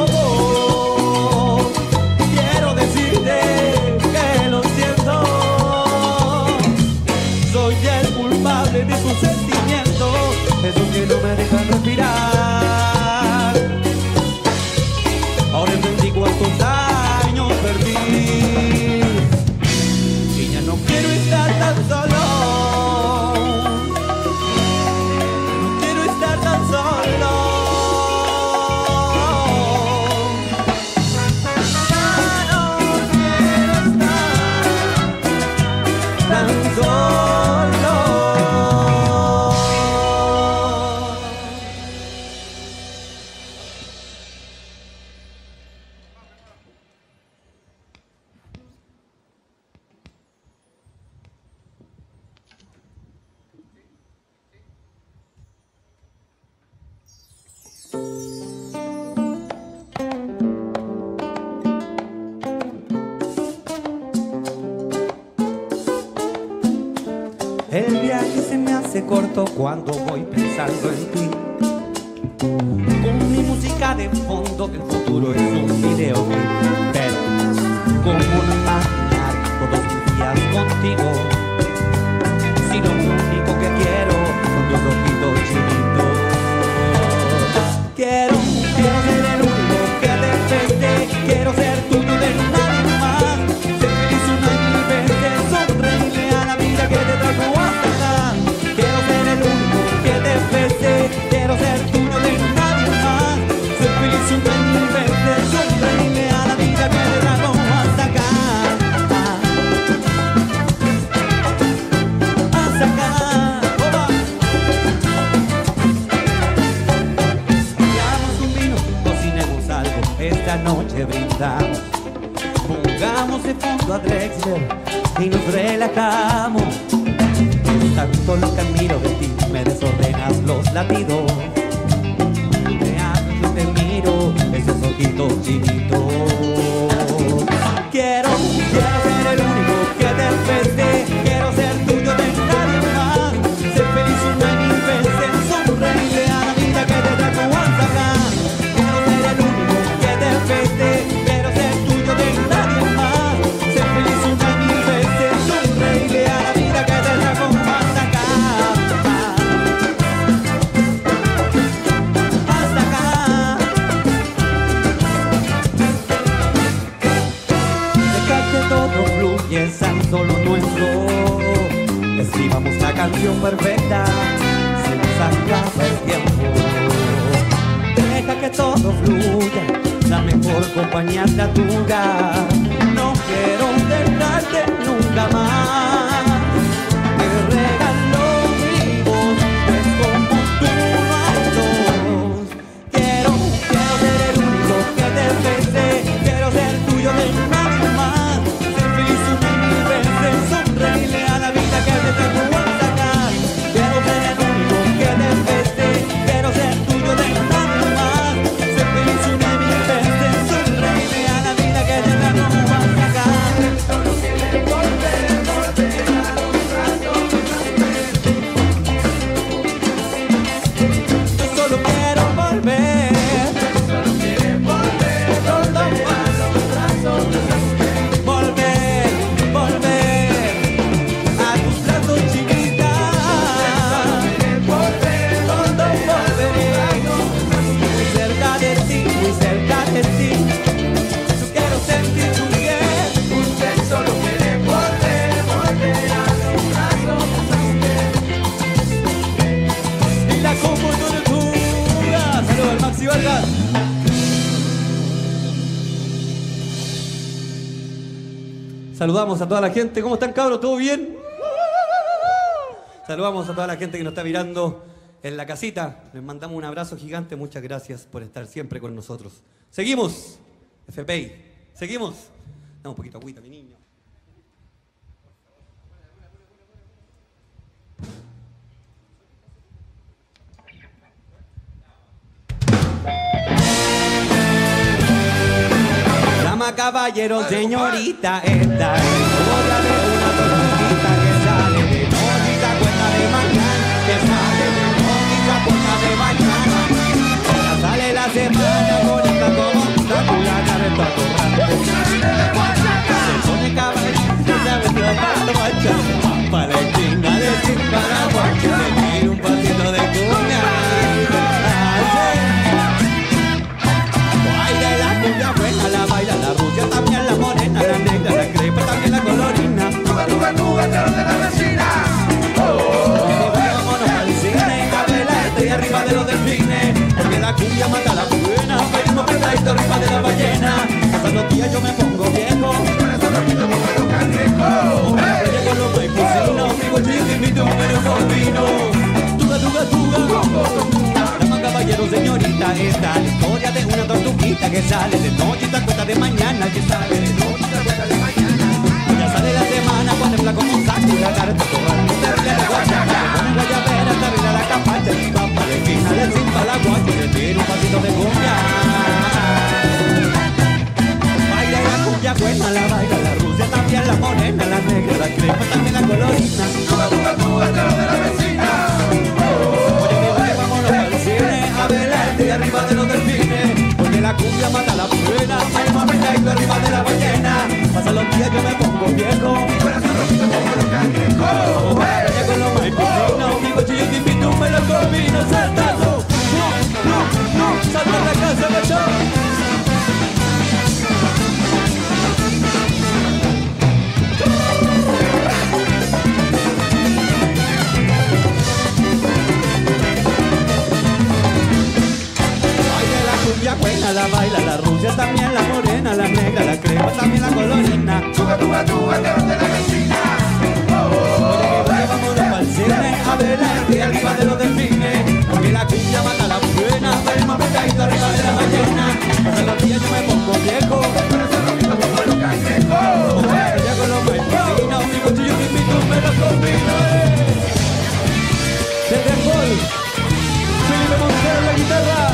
De tus sentimientos, esos que no me dejan respirar. Ahora entendí cuántos años perdí y ya no quiero estar tan solo. No quiero estar tan solo. Ya no quiero estar tan solo. El viaje se me hace corto cuando voy pensando en ti. Con mi música de fondo, el futuro es un videoclip. Pero, ¿cómo no imaginar todos mis días contigo? Si lo único que quiero son tus ojitos chinitos. Quiero, quiero ser el único que te bese. Quiero ser tuyo de nadie más. Ser feliz una y mil veces. Sonreírle a la vida que te trajo. Quiero ser tuyo de nadie más. Ser feliz una y mil veces. Sonreírle a la vida que te trajo hasta acá. Hasta acá. Oba. Pidamos un vino, cocinemos algo. Esta noche brindamos. Pongamos de fondo a Drexler y nos relajamos. Tanto lo que admiro de ti, me desordenas los latidos. Te hablo, yo te miro, esos ojitos chinitos. Quiero, quiero ser el único que te bese. Quiero ser tuyo de nadie más. Ser feliz una y mil veces. Sonreírle a la vida que te trajo hasta acá. Quiero ser el único que te bese. Quiero ser tuyo de nadie más. Ser feliz una y mil veces. Sonreírle a la vida que te trajo hasta acá. Hasta acá. Deja que todo fluya, es tan solo nuestro. Escribamos la canción perfecta, se nos acaba el tiempo. Deja que todo fluya, la mejor compañía es la tuya. No quiero dejarte nunca más. Te regalo mi voz, es como tú no hay dos. Quiero, quiero ser el único que te bese. Quiero ser tuyo de nadie más. Ser feliz una y mil veces. Sonreírle a la vida que te trajo hasta acá. Quiero ser el único que te bese. Quiero ser tuyo de nadie más. Ser feliz una y mil veces. Sonreírle a la vida que te trajo Saludamos a toda la gente. ¿Cómo están, cabros? ¿Todo bien? Saludamos a toda la gente que nos está mirando en la casita. Les mandamos un abrazo gigante. Muchas gracias por estar siempre con nosotros. Seguimos. F P I. Seguimos. Dame un poquito de agüita, mi niño. Dama, caballero, señorita, esta es historia de una tortuguita que sale de noche y se acuesta de mañana, que sale de noche y se acuesta de mañana. Ahora sale la semana bonita como una culata de tortuga. Se pone caballito, se abre la guacha, para la esquina de sin paraguacho, le tira un pasito de cuña. Baila la cumbia buena, la baila la rubia, también la morena, la negra, la crepa, también la colorina. Tuga, tuga, tuga, terror de la vecina. Oh, vámonos al cine, a ver la estrella arriba de los delfines. Porque la cumbia mata la buena, bailamos pedadito arriba de la ballena. Pasan los días yo me pongo viejo, Por eso lo quito como los cangrejos. me llego los maipucinos, mi bolsillo te invito un menos con vino. Tuga, tuga, tuga. Dama, caballero, señorita, esta es la historia de una tortuguita que sale de noche y se acuesta de mañana, que sale de noche y se acuesta de mañana. Ya sale la semana cuando habla como un saco y la cara está torrando, terrible la guacha, se pone guayabera, hasta arriba la capacha, y va para la esquina de cinta la guacha y le tira un pasito de cumbia. Baila la cumbia buena, la baila la rusa, también la morena, la negra, la crepa, también la colorina. Tuga, tuga, tuga, terror de la vecina. Oye, mi bebé, vámonos al cine a ver la estrella arriba de los delfines. Porque la cumbia mata la pena, bailamos pedadito arriba de la ballena. Pasan los días yo me pongo viejo, Por eso lo quito como los cangrejos. llego los maipucinos, mi bolsillo te invito un melos con vino. Saltando, no, no, no, salta a la casa, macho. La buena, la baila la rubia, también la morena, la negra, la crema, también la colorina. Tuga, tuga, tuga, terror de la vecina. Oye, vámonos pa'l cine a ver la estrella arriba de los delfines. Porque la cumbia mata la buena, bailamos pedadito arriba de la ballena. Pasan los días yo me pongo viejo, Por eso lo quito como los cangrejos. ya con los maipucinos, mi bolsillo te invito un menos con vino. Desde el gol, Felipe Montero en la guitarra.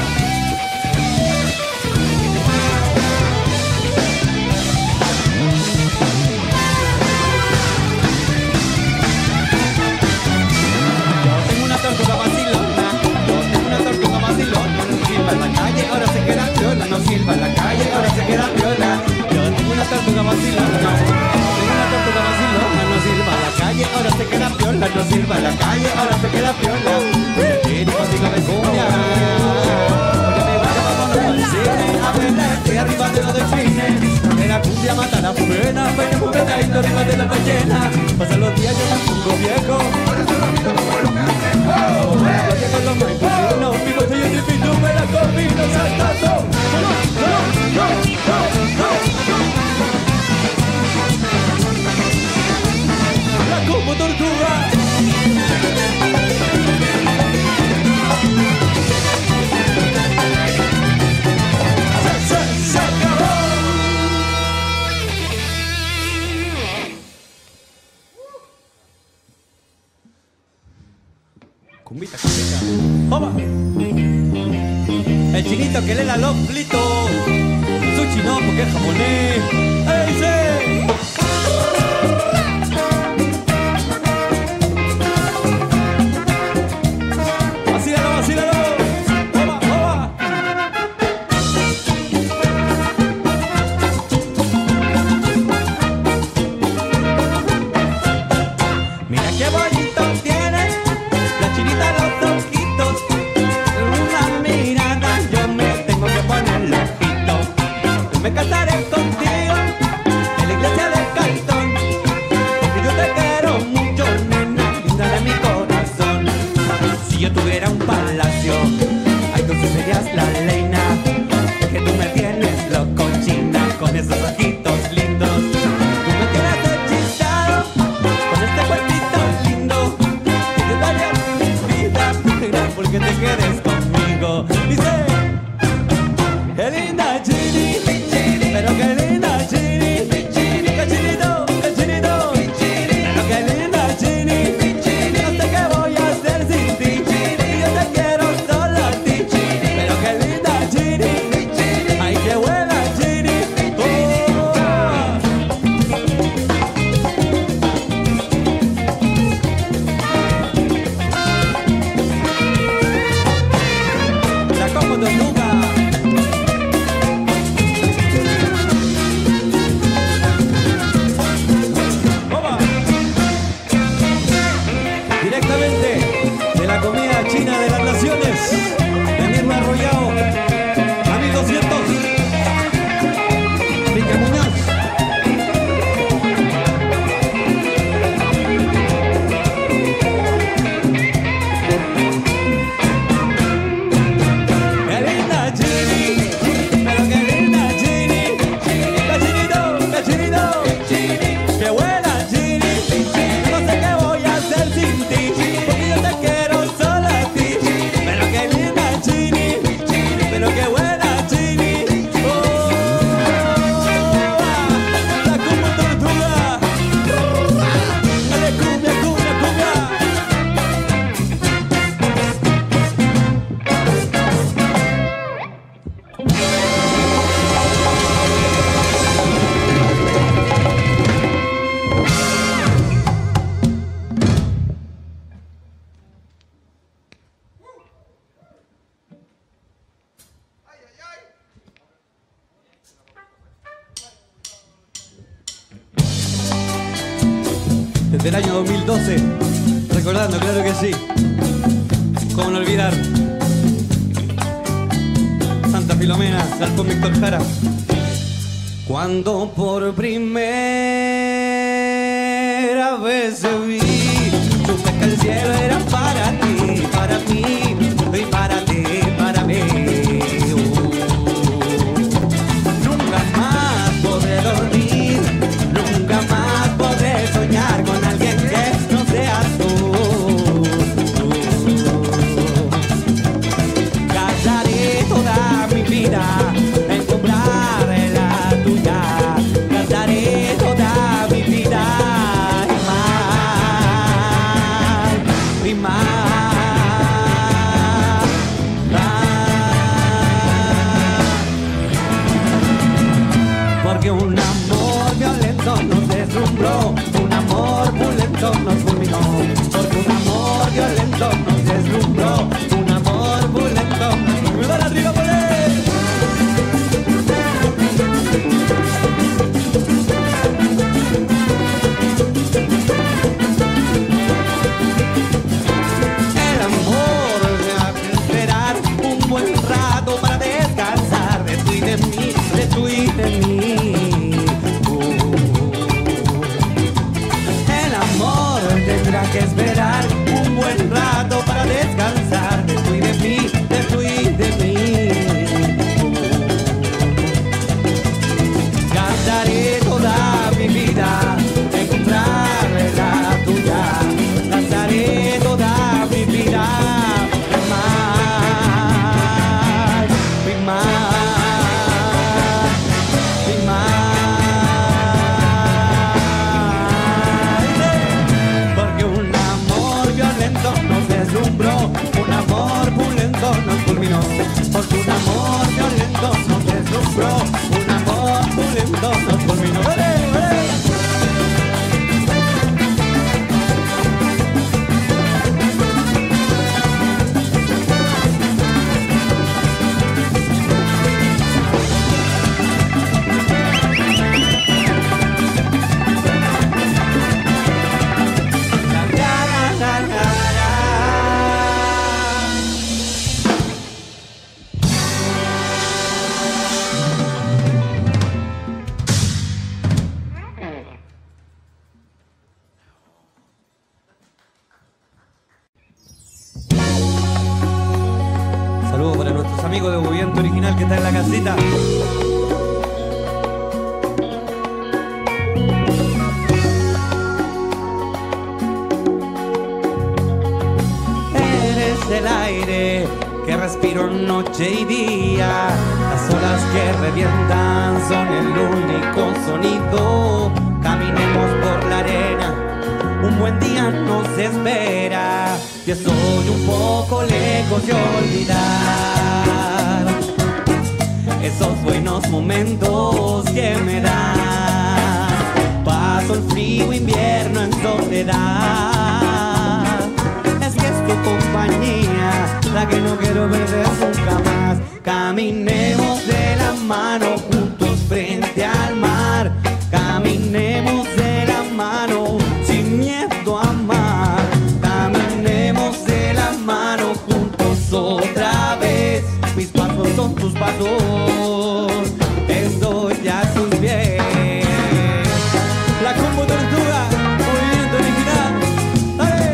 Tortuga vacilona, yo tengo una tortuga vacilona, no silba en la calle, ahora se queda piola, no silba en la calle, ahora se queda piola. Yo tengo una tortuga vacilona, tengo una tortuga vacilona, no silba en la calle, ahora se queda piola, no silba en la calle, ahora se queda piola. Tiene contigo de cumbia, oye me vaya, vámonos al cine a ver la estrella arriba de los delfines. Que la cumbia mata la pena, bailamos un pedadito arriba de la ballena. Pasan los días yo me pongo viejo, Por eso lo quito como los cangrejos. oye con los maipucinos, mi bolsillo te invito un melos con vino. Saltando, no, no, no, no, no. La como tortuga. Se, se, se acabó. Cumbita, cumbita. ¡Vamos! El chinito que lee la los plitos. Su chino porque es japonés. ¡Ey, sí! ¡Vacílalo, vacílalo! ¡Toma, toma! Mira qué bonito tiene la chinita los ojitos. Una mirada yo me tengo que poner loquito. Yo me casaré contigo en la iglesia del cartón. Porque yo te quiero mucho, nena, linda de mi corazón. Si yo tuviera un palacio, ay, tú serías la reina. Que tú me tienes loco, china, con esos ojitos lindos. Tú me tienes Chini, pero qué linda Chini, qué chinito, qué chinito, pero qué linda Chini, no sé qué voy a hacer sin ti, porque yo te quiero solo a ti, pero qué linda Chini, ay qué buena Chini, oh. La como tortuga. Opa. Directamente de la comida china de las naciones, de Mirna Arroyado, a mil doscientos, Rica Muñoz. Qué linda Chini, pero qué linda Chini, qué chinito, qué chinito, qué buena Chini, no sé qué voy a hacer sin ti, porque yo te quiero solo a ti, pero qué linda Chini, pero qué buena Chini, oh, la como tortuga, dale cumbia, cumbia, cumbia. Desde el año dos mil doce, recordando, claro que sí, cómo no olvidar, Santa Filomena, Galpón Víctor Jara. Cuando por primera vez te vi, supe que el cielo era para ti, para mí, y para ti, para mí. Uh, nunca más podré dormir, nunca más podré soñar con alguien que no seas tú. Gastaré toda mi vida en comprar la tuya. Gastaré toda mi vida y más, y más, más. Porque un amor violento nos deslumbró, un amor violento nos fulminó. Porque un amor violento nos deslumbró, un amor violento nos fulminó. ¡La triga por él! El amor me hace esperar un buen rato para descansar de tú y de mí, de tú y de mí. Uh. El amor tendrá que esperar un buen rato para descansar de tú y de mí, de tú y de mí. Uh. Gastaré toda mi vida en comprarle la tuya. Gastaré toda mi vida en más, y más, y más. Porque un amor violento nos deslumbró, un amor violento nos fulminó. Porque un amor violento nos deslumbró, un amor violento nos fulminó. ¡Vale, vale! Saludos para nuestros amigos de Movimiento Original que están en la casita. Eres el aire que respiro noche y día. Las olas que revientan son el único sonido. Caminemos por la arena, un buen día nos espera. Yo soy un poco lejos de olvidar esos buenos momentos que me dan. Paso el frío invierno en soledad. Es que es tu compañía la que no quiero perder nunca más. Caminemos de la mano juntos frente al mar. Caminemos de la mano sin miedo a amar. Caminemos de la mano juntos otra vez. Mis pasos son tus pasos, estoy a tus pies. La Combo Tortuga, movimiento original. ¡Dale!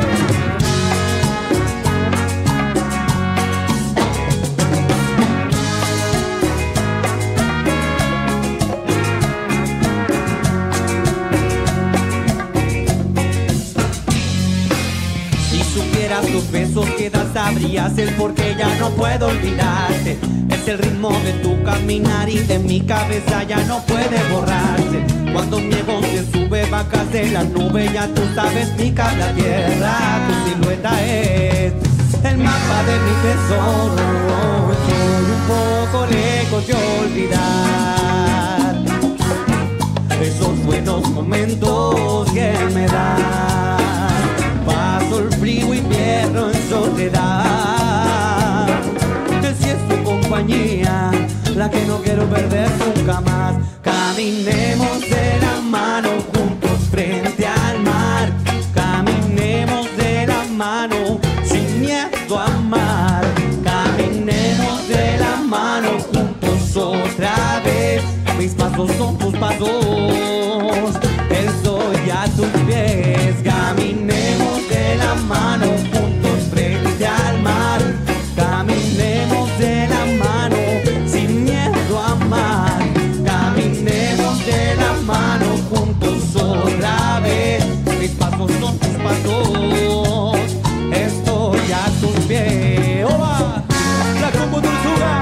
Si supieras los besos que das, sabrías el por qué ya no puedo olvidarte. Es el ritmo de tu caminar y de mi cabeza ya no puede borrarse. Cuando mi ego se sube, bajas de la nube, ya tú sabes pica la tierra. Tu silueta es el mapa de mi tesoro. Estoy un poco lejos de olvidar esos buenos momentos que me dan. Paso el frío invierno en soledad. Que si es tu compañía la que no quiero perder nunca más. Caminemos de la mano juntos frente al mar. Caminemos de la mano sin miedo a amar. Caminemos de la mano juntos otra vez. Mis pasos son tus pasos, estoy a tus pies. Caminemos de la mano juntos frente al mar. Caminemos de la mano sin miedo a amar. Caminemos de la mano juntos otra vez. Mis pasos son tus pasos, estoy a tus pies. ¡Oba! La Combo Tortuga.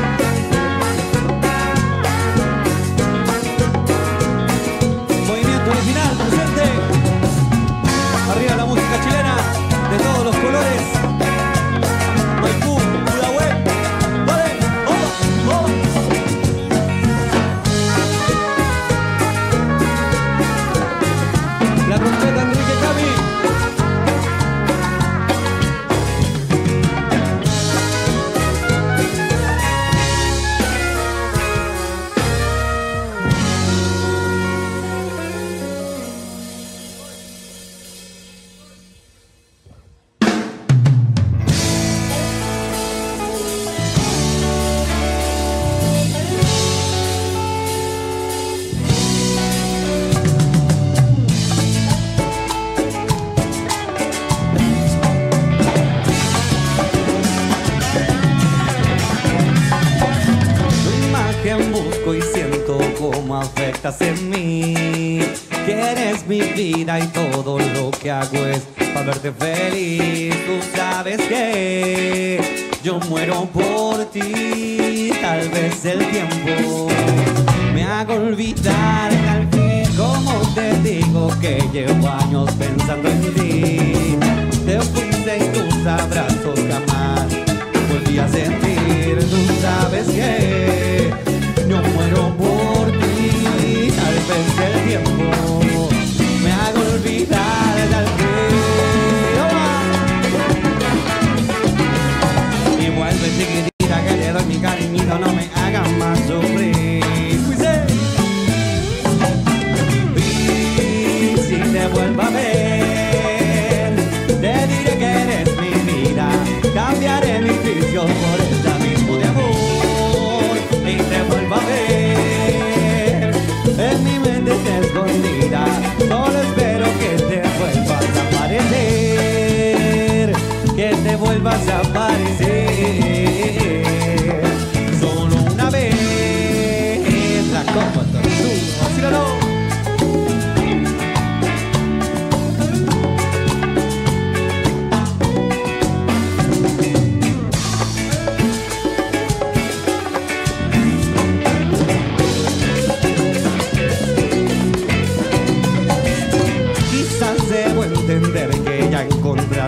Movimiento original, presente. Arriba la música chilena de todos los colores. Maipú, Pudahuel, vale, oba, oba. La trompeta Enrique Cavi. Busco y siento cómo afectas en mí. Que eres mi vida y todo lo que hago es para verte feliz. Tú sabes que yo muero por ti. Tal vez el tiempo me haga olvidar al fin. Como te digo que llevo años pensando en ti. Te fuiste y tus abrazos jamás volví a sentir. Tú sabes que yo muero por ti. Tal vez el tiempo me haga olvidar del río. Y vuelve chiquitita que le doy mi cariñito, no me hagas más sufrir. Y si te vuelvo a ver, te diré que eres mi vida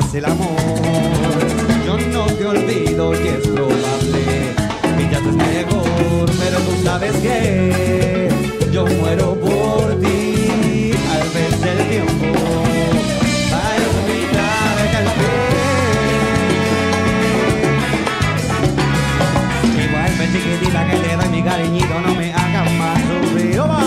es el amor. Yo no te olvido y es probable que ya te es mejor, pero tú sabes que yo muero por ti. Al ver el tiempo va a olvidar que al fin igual me chiquitita que te doy mi cariñito, no me hagas más sufrir. ¡Oba!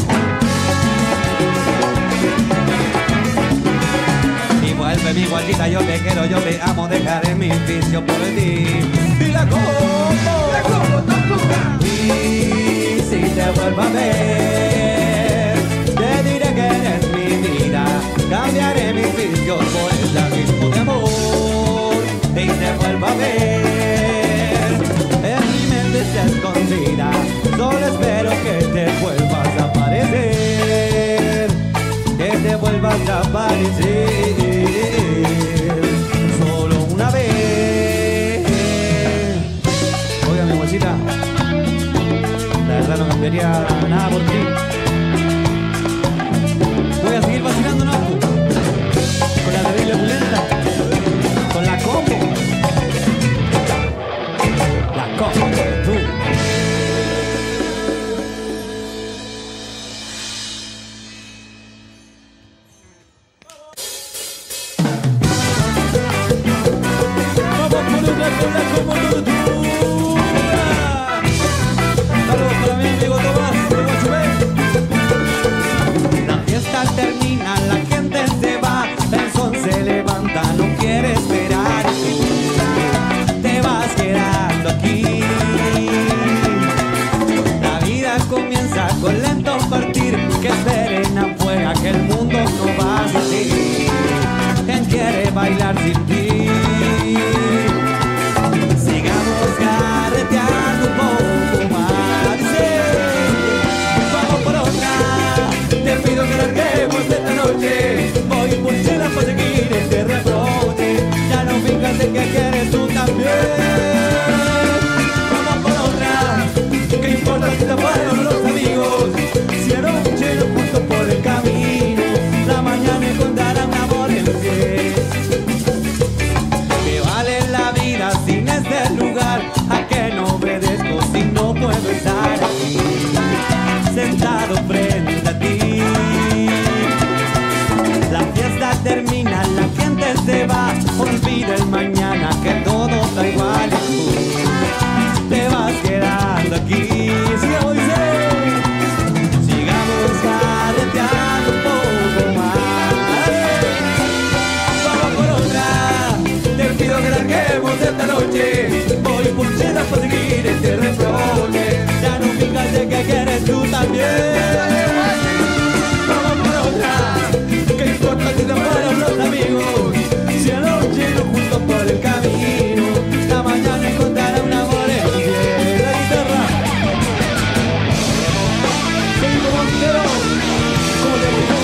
Vuelve mi guachita, yo te quiero, yo te amo, dejaré mi vicio por ti. Y la como, la como tortuga. Y si te vuelvo a ver, te diré que eres mi vida. Cambiaré mis vicios por el abismo de amor. Y te vuelvo a ver, en mi mente está escondida. Solo espero que te vuelvas a aparecer, que te vuelvas a aparecer. Solo una vez. Oiga, mi bolsita, la verdad no cambiaría nada por ti. Voy a seguir vacilando, ¿no? Con la terrible pulenta, con la combo, la combo de tú. La fiesta termina, la gente se va, el sol se levanta, no quiere esperar. Te vas quedando aquí. La vida comienza con lento partir, que esperen afuera que el mundo no va a seguir. ¿Quién quiere bailar sin ti? Sigamos carreteando un poco más. Sí. Vamos por otra. Te pido que larguemos esta noche. Voy por cena para seguir este reproche. Ya no fijas de que quieres tú también. Vamos por otra. ¿Qué importa si te fueron los amigos? Si anoche nos juntos por el camino, la mañana encontrarán amor en el cielo. Que vale la vida sin este lugar. ¿A qué no obedezco si no puedo estar aquí, sentado frente a ti? La fiesta termina, la gente se va. Olvida el mañana que todo está igual. Y tú te vas quedando aquí. Si hoy sé, sigamos carreteando un poco más. Vamos por otra. Te pido que larguemos esta noche. Voy por cena para seguir este reproche. Ya no fijas de que quieres tú también. Vamos por otra. ¿Qué importa si te fueron los amigos? Si anoche nos juntos por el camino, la mañana encontrará un amor en el cielo. La guitarra. Seguimos Montero. ¿Cómo te gustó?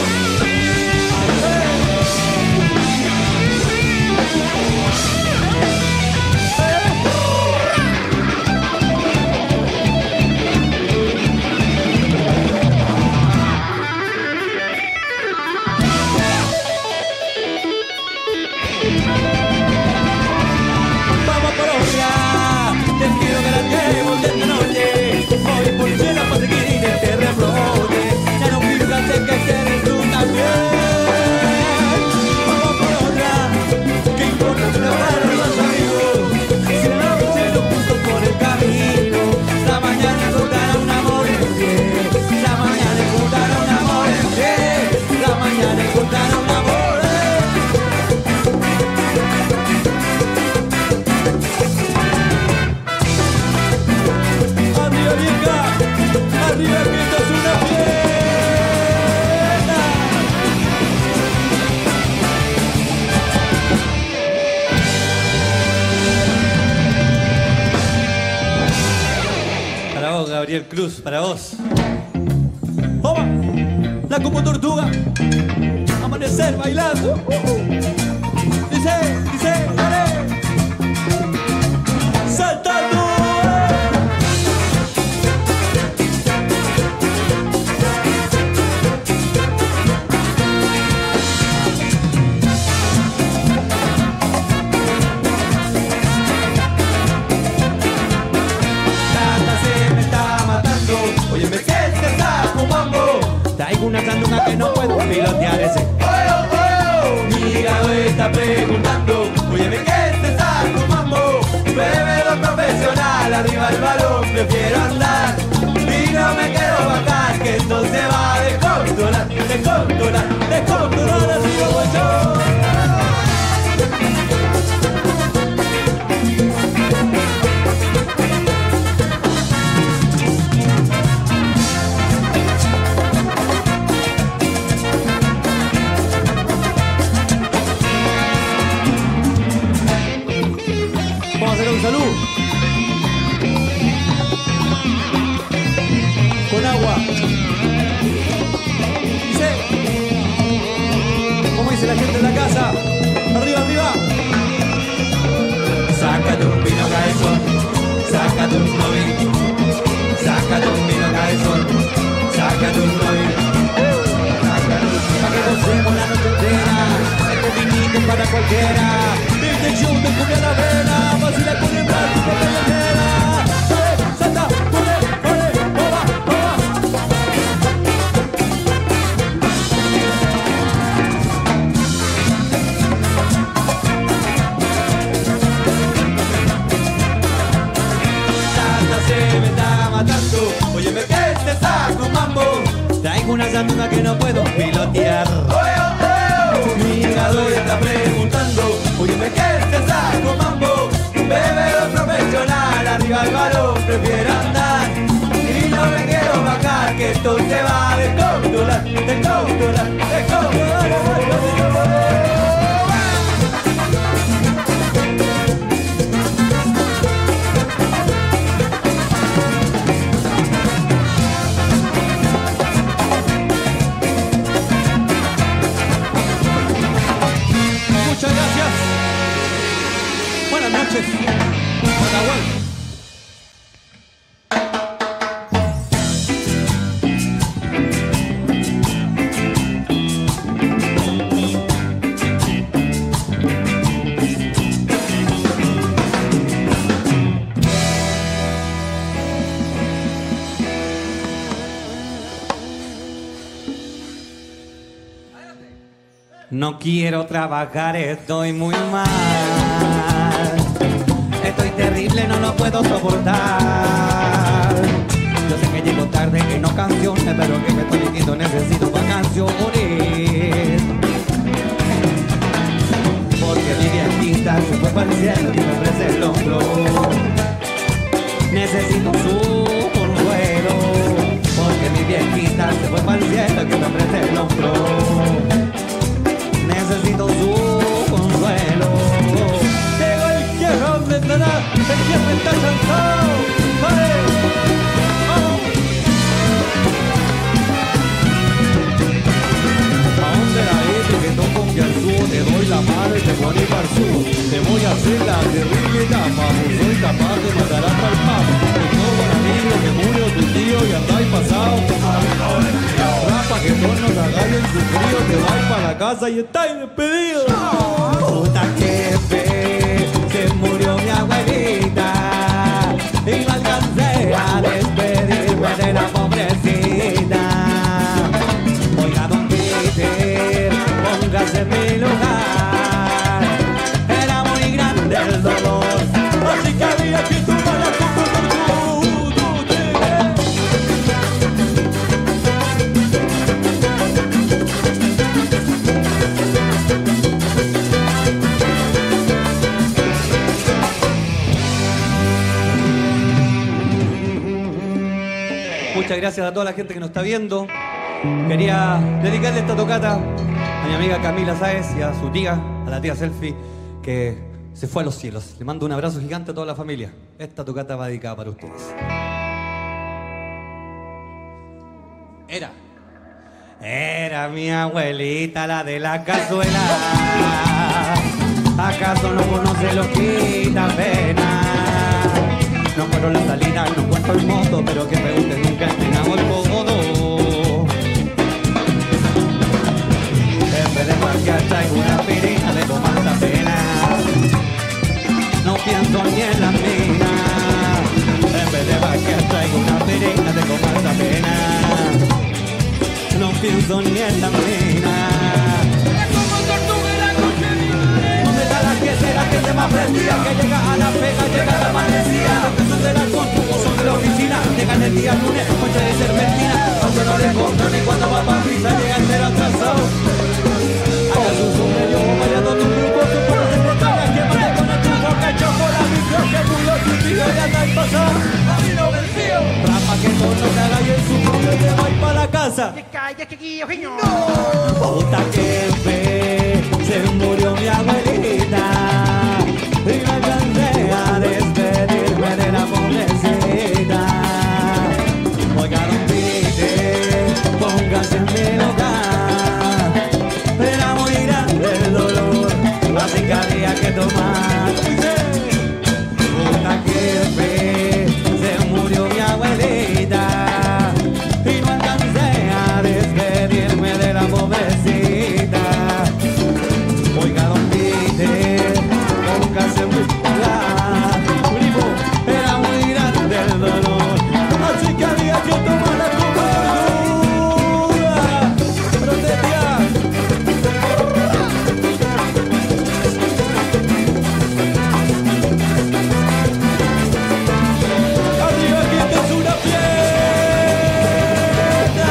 Vamos por otra. Te pido que larguemos esta noche. Voy por cena para seguir este reproche. Ya no fijas de que quieres tú también. Vamos por otra. ¿Qué importa si te fueron los amigos? Si la noche nos juntos por el camino, la mañana encontrará un amor en el cielo. La mañana encontrará un amor en el cielo. La mañana encontrará un amor. Arriba vieja, arriba que esto es una fiesta. Para vos, Gabriel Cruz, para vos. ¡Oba! La como tortuga. Amanecer bailando. Dice, dice, dale. Saltando. pilotear ese. Mi hígado está preguntando, óyeme, ¿qué te está tomando? Bebedor profesional, arriba el balón, prefiero andar. Y no me quiero bajar, que esto se va a descontrolar, descontrolar, descontrolar, así como yo. Vamos a hacer un salud. Con agua. Dice. ¿Cómo dice la gente en la casa? Arriba, arriba. Sácate un vino cabezón, sácate un novio, sácate un vino cabezón, sácate un novio, sácate un Pa' que gocemos la noche entera. Este vinito para cualquiera. Viste show de cumbia a la vena. Vacila con el brazo y con la llanera. Dale, salta, corre, corre, oba, oba. Tata se me está matando, óyeme, ¿qué te está mambo? Traigo una sandunga que no puedo pilotear. Mi hígado está preguntando, óyeme, ¿qué te está mambo? Bebedor profesional, arriba el balón, prefiero andar. Y no me quiero bajar, que esto se va a descontrolar, descontrolar, descontrolar. Muchas gracias. Buenas noches. Buenas vuelta. No quiero trabajar, estoy muy mal. Estoy terrible, no lo puedo soportar. Yo sé que llego tarde, que no canciones, pero que me estoy mintiendo, necesito vacaciones. Porque mi viejita se fue para el cielo y me ofrece el hombro. Necesito su consuelo. Porque mi viejita se fue para el cielo y me ofrece el hombro. Necesito su consuelo. Llegó el hierro de nada, el hierro está cansado. ¡Vale! ¡Vamos! ¿A dónde la viste que toco un garzú? Te doy la mano y te voy a ir al sur. Te voy a hacer la terrible etapa. Soy capaz de matar hasta el papa. Tengo un amigo que murió tu tío y andáis pasado. Rapa que todos nos agarren su frío. Te vais para la casa y estáis despedidos. Puta que fe, se murió mi abuelita y no alcancé a despedirme de la pobrecita. Oiga, don Peter, póngase en mi lugar. Era muy grande el dolor, así que había que tomar la copa. Muchas gracias a toda la gente que nos está viendo. Quería dedicarle esta tocata a mi amiga Camila Sáez y a su tía, a la tía Selfie, que se fue a los cielos. Le mando un abrazo gigante a toda la familia. Esta tocata va dedicada para ustedes. Era. Era mi abuelita, la de la cazuela. ¿Acaso no conoce lo que da pena? No encuentro la salida, no encuentro el modo, pero que me guste nunca entrenamos el codo. En vez de marcar traigo una aspirina de tomar la pena. No pienso ni en la mina. En vez de marcar traigo una aspirina de tomar la pena. No pienso ni en la mina. que se más prendía, que llega a la pega, llega la amanecida. Los que son de la construcción son de la oficina, llegan el día lunes, noche de serpentina. Cuando no le compran y cuando va pa' pizza llega entero atrasado. Haga su sumerio, bailando tu grupo, su pueblo se extraña, que vale con el truco, que choco la micro, que culo tu tío y anda y pasa. A mí no vencido. Rapa que todo no te haga y en su novio te va a ir pa' la casa. ¡Que calla, chiquillo, señor! Puta que fe, se murió mi abuelita y no alcancé a despedirme de la pobrecita. Oiga, don Pite, póngase en mi lugar. Era muy grande el dolor, así que había que tomar. Puta que fe, se murió mi abuelita y no alcancé a despedirme de la pobrecita. Oiga, don Peter, póngase muy lugar. Primo, era muy grande el dolor, así que había que tomar la cobertura. Protestia. Arriba que esto es una fiesta.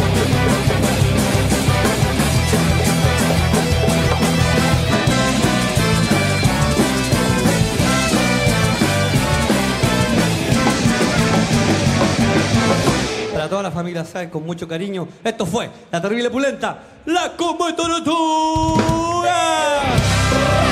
Para toda la familia Sáenz, con mucho cariño, esto fue La Terrible Pulenta, la Convocatura.